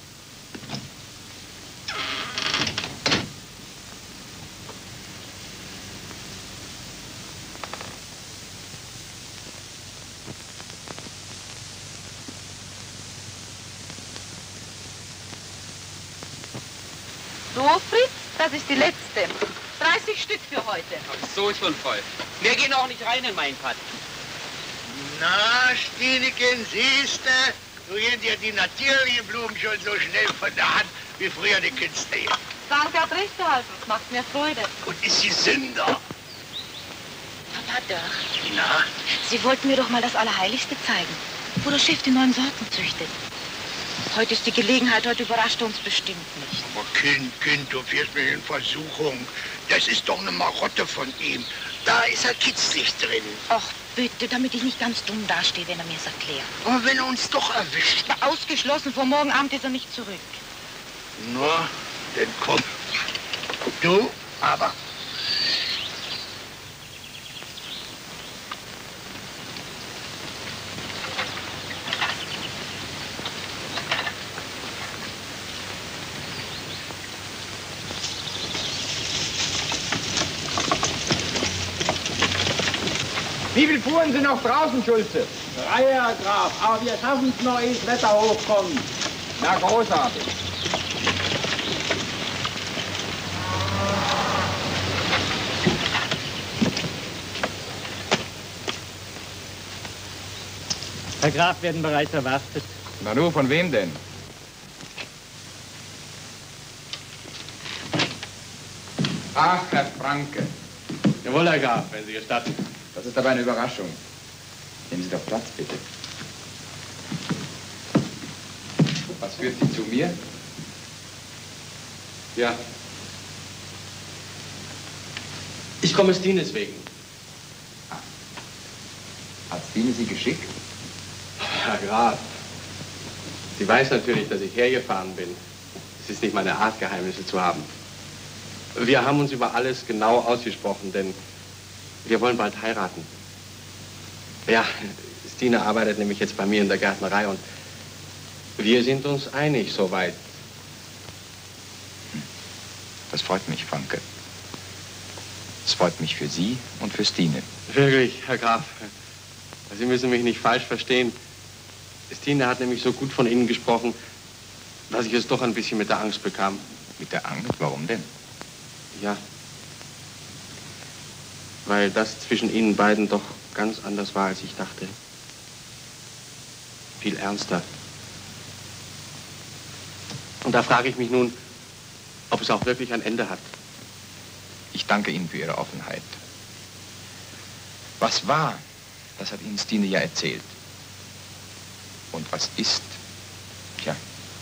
So, Fritz, das ist die letzte. dreißig Stück für heute. Ach, so ist schon voll. Wir gehen auch nicht rein in meinen Pad. Na, Stieneken, siehste, du gehen dir die natürlichen Blumen schon so schnell von der Hand wie früher die Künste. Danke, hat recht gehalten. Es macht mir Freude. Und ist sie Sünder? Papa, doch. Na? Sie wollten mir doch mal das Allerheiligste zeigen, wo das Chef die neuen Sorten züchtet. Heute ist die Gelegenheit, heute überrascht er uns bestimmt nicht. Aber Kind, Kind, du wirst mich in Versuchung. Das ist doch eine Marotte von ihm. Da ist er kitzlig drin. Ach, bitte, damit ich nicht ganz dumm dastehe, wenn er mir's erklärt. Aber wenn er uns doch erwischt. Na, ausgeschlossen, vor morgen Abend ist er nicht zurück. Na, dann komm. Du, aber... Wie viele Fuhren sind noch draußen, Schulze? Drei, Herr Graf, aber wir schaffen es noch, ehe das Wetter hochkommt. Na, großartig. Herr Graf, werden bereits erwartet. Na du, von wem denn? Ach, Herr Franke. Jawohl, Herr Graf, wenn Sie gestatten. Das ist aber eine Überraschung. Nehmen Sie doch Platz, bitte. Was führt Sie zu mir? Ja. Ich komme Stines wegen. Ah. Hat Stine Sie geschickt? Herr Graf, Sie weiß natürlich, dass ich hergefahren bin. Es ist nicht meine Art, Geheimnisse zu haben. Wir haben uns über alles genau ausgesprochen, denn wir wollen bald heiraten. Ja, Stine arbeitet nämlich jetzt bei mir in der Gärtnerei und wir sind uns einig soweit. Das freut mich, Franke. Es freut mich für Sie und für Stine. Wirklich, Herr Graf, Sie müssen mich nicht falsch verstehen. Stine hat nämlich so gut von Ihnen gesprochen, dass ich es doch ein bisschen mit der Angst bekam. Mit der Angst? Warum denn? Ja. Weil das zwischen Ihnen beiden doch ganz anders war, als ich dachte. Viel ernster. Und da frage ich mich nun, ob es auch wirklich ein Ende hat. Ich danke Ihnen für Ihre Offenheit. Was war, das hat Ihnen Stine ja erzählt. Und was ist, tja,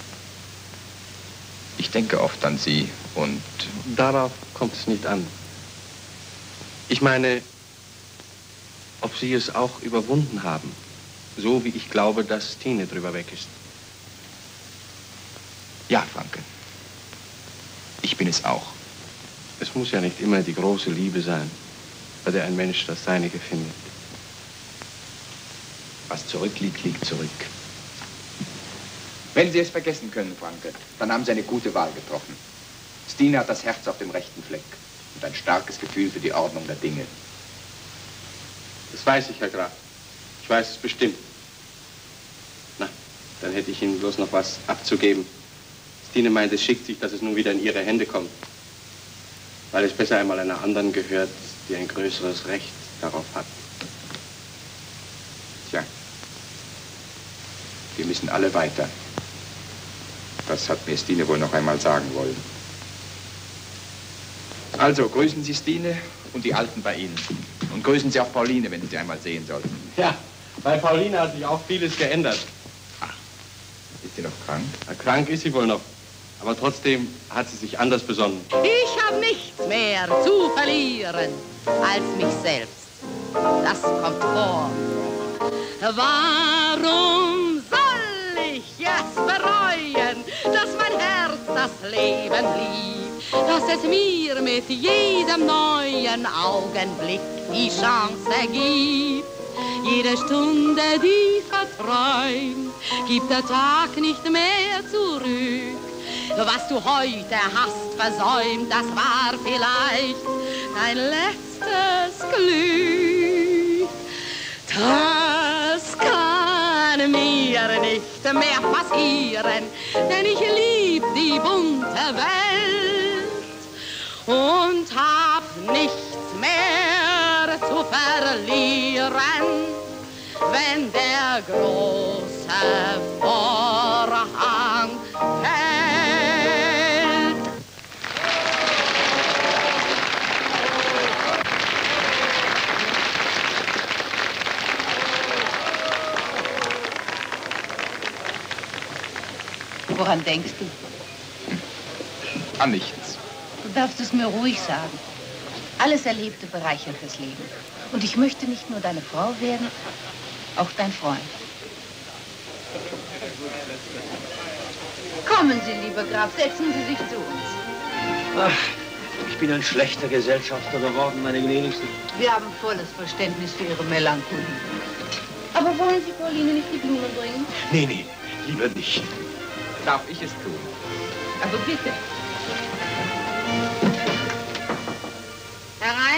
ich denke oft an Sie und... Darauf kommt es nicht an. Ich meine, ob Sie es auch überwunden haben, so wie ich glaube, dass Stine drüber weg ist. Ja, Franke. Ich bin es auch. Es muss ja nicht immer die große Liebe sein, bei der ein Mensch das Seinige findet. Was zurückliegt, liegt zurück. Wenn Sie es vergessen können, Franke, dann haben Sie eine gute Wahl getroffen. Stine hat das Herz auf dem rechten Fleck und ein starkes Gefühl für die Ordnung der Dinge. Das weiß ich, Herr Graf. Ich weiß es bestimmt. Na, dann hätte ich Ihnen bloß noch was abzugeben. Stine meint, es schickt sich, dass es nun wieder in Ihre Hände kommt. Weil es besser einmal einer anderen gehört, die ein größeres Recht darauf hat. Tja, wir müssen alle weiter. Das hat mir Stine wohl noch einmal sagen wollen. Also, grüßen Sie Stine und die Alten bei Ihnen. Und grüßen Sie auch Pauline, wenn Sie sie einmal sehen sollten. Ja, bei Pauline hat sich auch vieles geändert. Ach, ist sie noch krank? Na, krank ist sie wohl noch. Aber trotzdem hat sie sich anders besonnen. Ich habe nichts mehr zu verlieren als mich selbst. Das kommt vor. Warum soll ich es bereuen, dass mein Herz das Leben liebt, dass es mir mit jedem neuen Augenblick die Chance gibt? Jede Stunde, die verträumt, gibt der Tag nicht mehr zurück. Was du heute hast versäumt, das war vielleicht dein letztes Glück. Das kann mir nicht mehr passieren, denn ich lieb die bunte Welt und hab nichts mehr zu verlieren, wenn der große Vorhang fällt. Woran denkst du? An nichts. Du darfst es mir ruhig sagen. Alles Erlebte bereichert das Leben. Und ich möchte nicht nur deine Frau werden, auch dein Freund. Kommen Sie, lieber Graf, setzen Sie sich zu uns. Ach, ich bin ein schlechter Gesellschafter geworden, meine Gnädigste. Wir haben volles Verständnis für Ihre Melancholie. Aber wollen Sie Pauline nicht die Blumen bringen? Nee, nee, lieber nicht. Darf ich es tun? Aber bitte. Herein.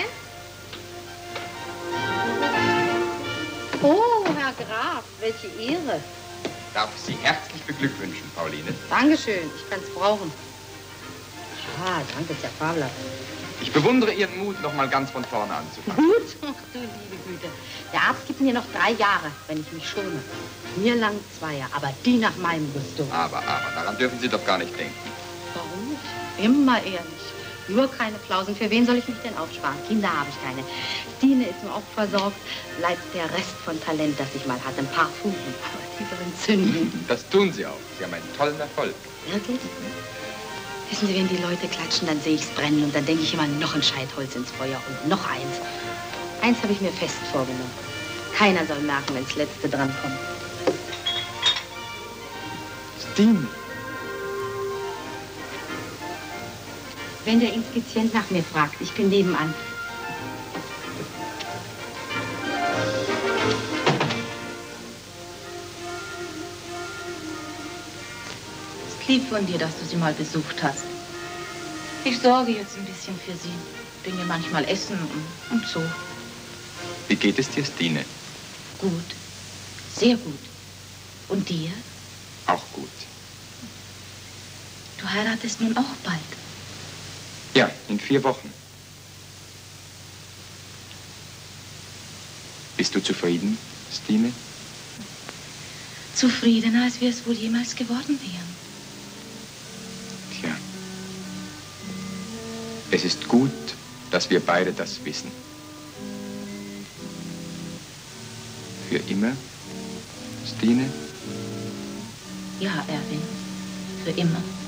Oh, Herr Graf, welche Ehre. Darf ich Sie herzlich beglückwünschen, Pauline? Dankeschön, ich kann's brauchen. Ah, danke, Herr Pavlov. Ich bewundere Ihren Mut, noch mal ganz von vorne anzufangen. Gut? Ach du liebe Güte. Der Arzt gibt mir noch drei Jahre, wenn ich mich schone. Mir lang zwei Jahre, aber die nach meinem Gusto. Aber, aber, daran dürfen Sie doch gar nicht denken. Warum nicht? Immer ehrlich. Nur keine Flausen. Für wen soll ich mich denn aufsparen? Kinder habe ich keine. Stine ist nur auch versorgt. Bleibt der Rest von Talent, das ich mal hatte. Ein paar Fugen, aber die sollen zünden. Das tun Sie auch. Sie haben einen tollen Erfolg. Wirklich? Wissen Sie, wenn die Leute klatschen, dann sehe ich es brennen und dann denke ich immer, noch ein Scheitholz ins Feuer und noch eins. Eins habe ich mir fest vorgenommen. Keiner soll merken, wenn das Letzte drankommt. Stine. Wenn der Inspizient nach mir fragt, ich bin nebenan. Es ist lieb von dir, dass du sie mal besucht hast. Ich sorge jetzt ein bisschen für sie. Bringe manchmal Essen und, und so. Wie geht es dir, Stine? Gut. Sehr gut. Und dir? Auch gut. Du heiratest nun auch bald. Ja, in vier Wochen. Bist du zufrieden, Stine? Zufriedener, als wir es wohl jemals geworden wären. Tja. Es ist gut, dass wir beide das wissen. Für immer, Stine? Ja, Erwin. Für immer.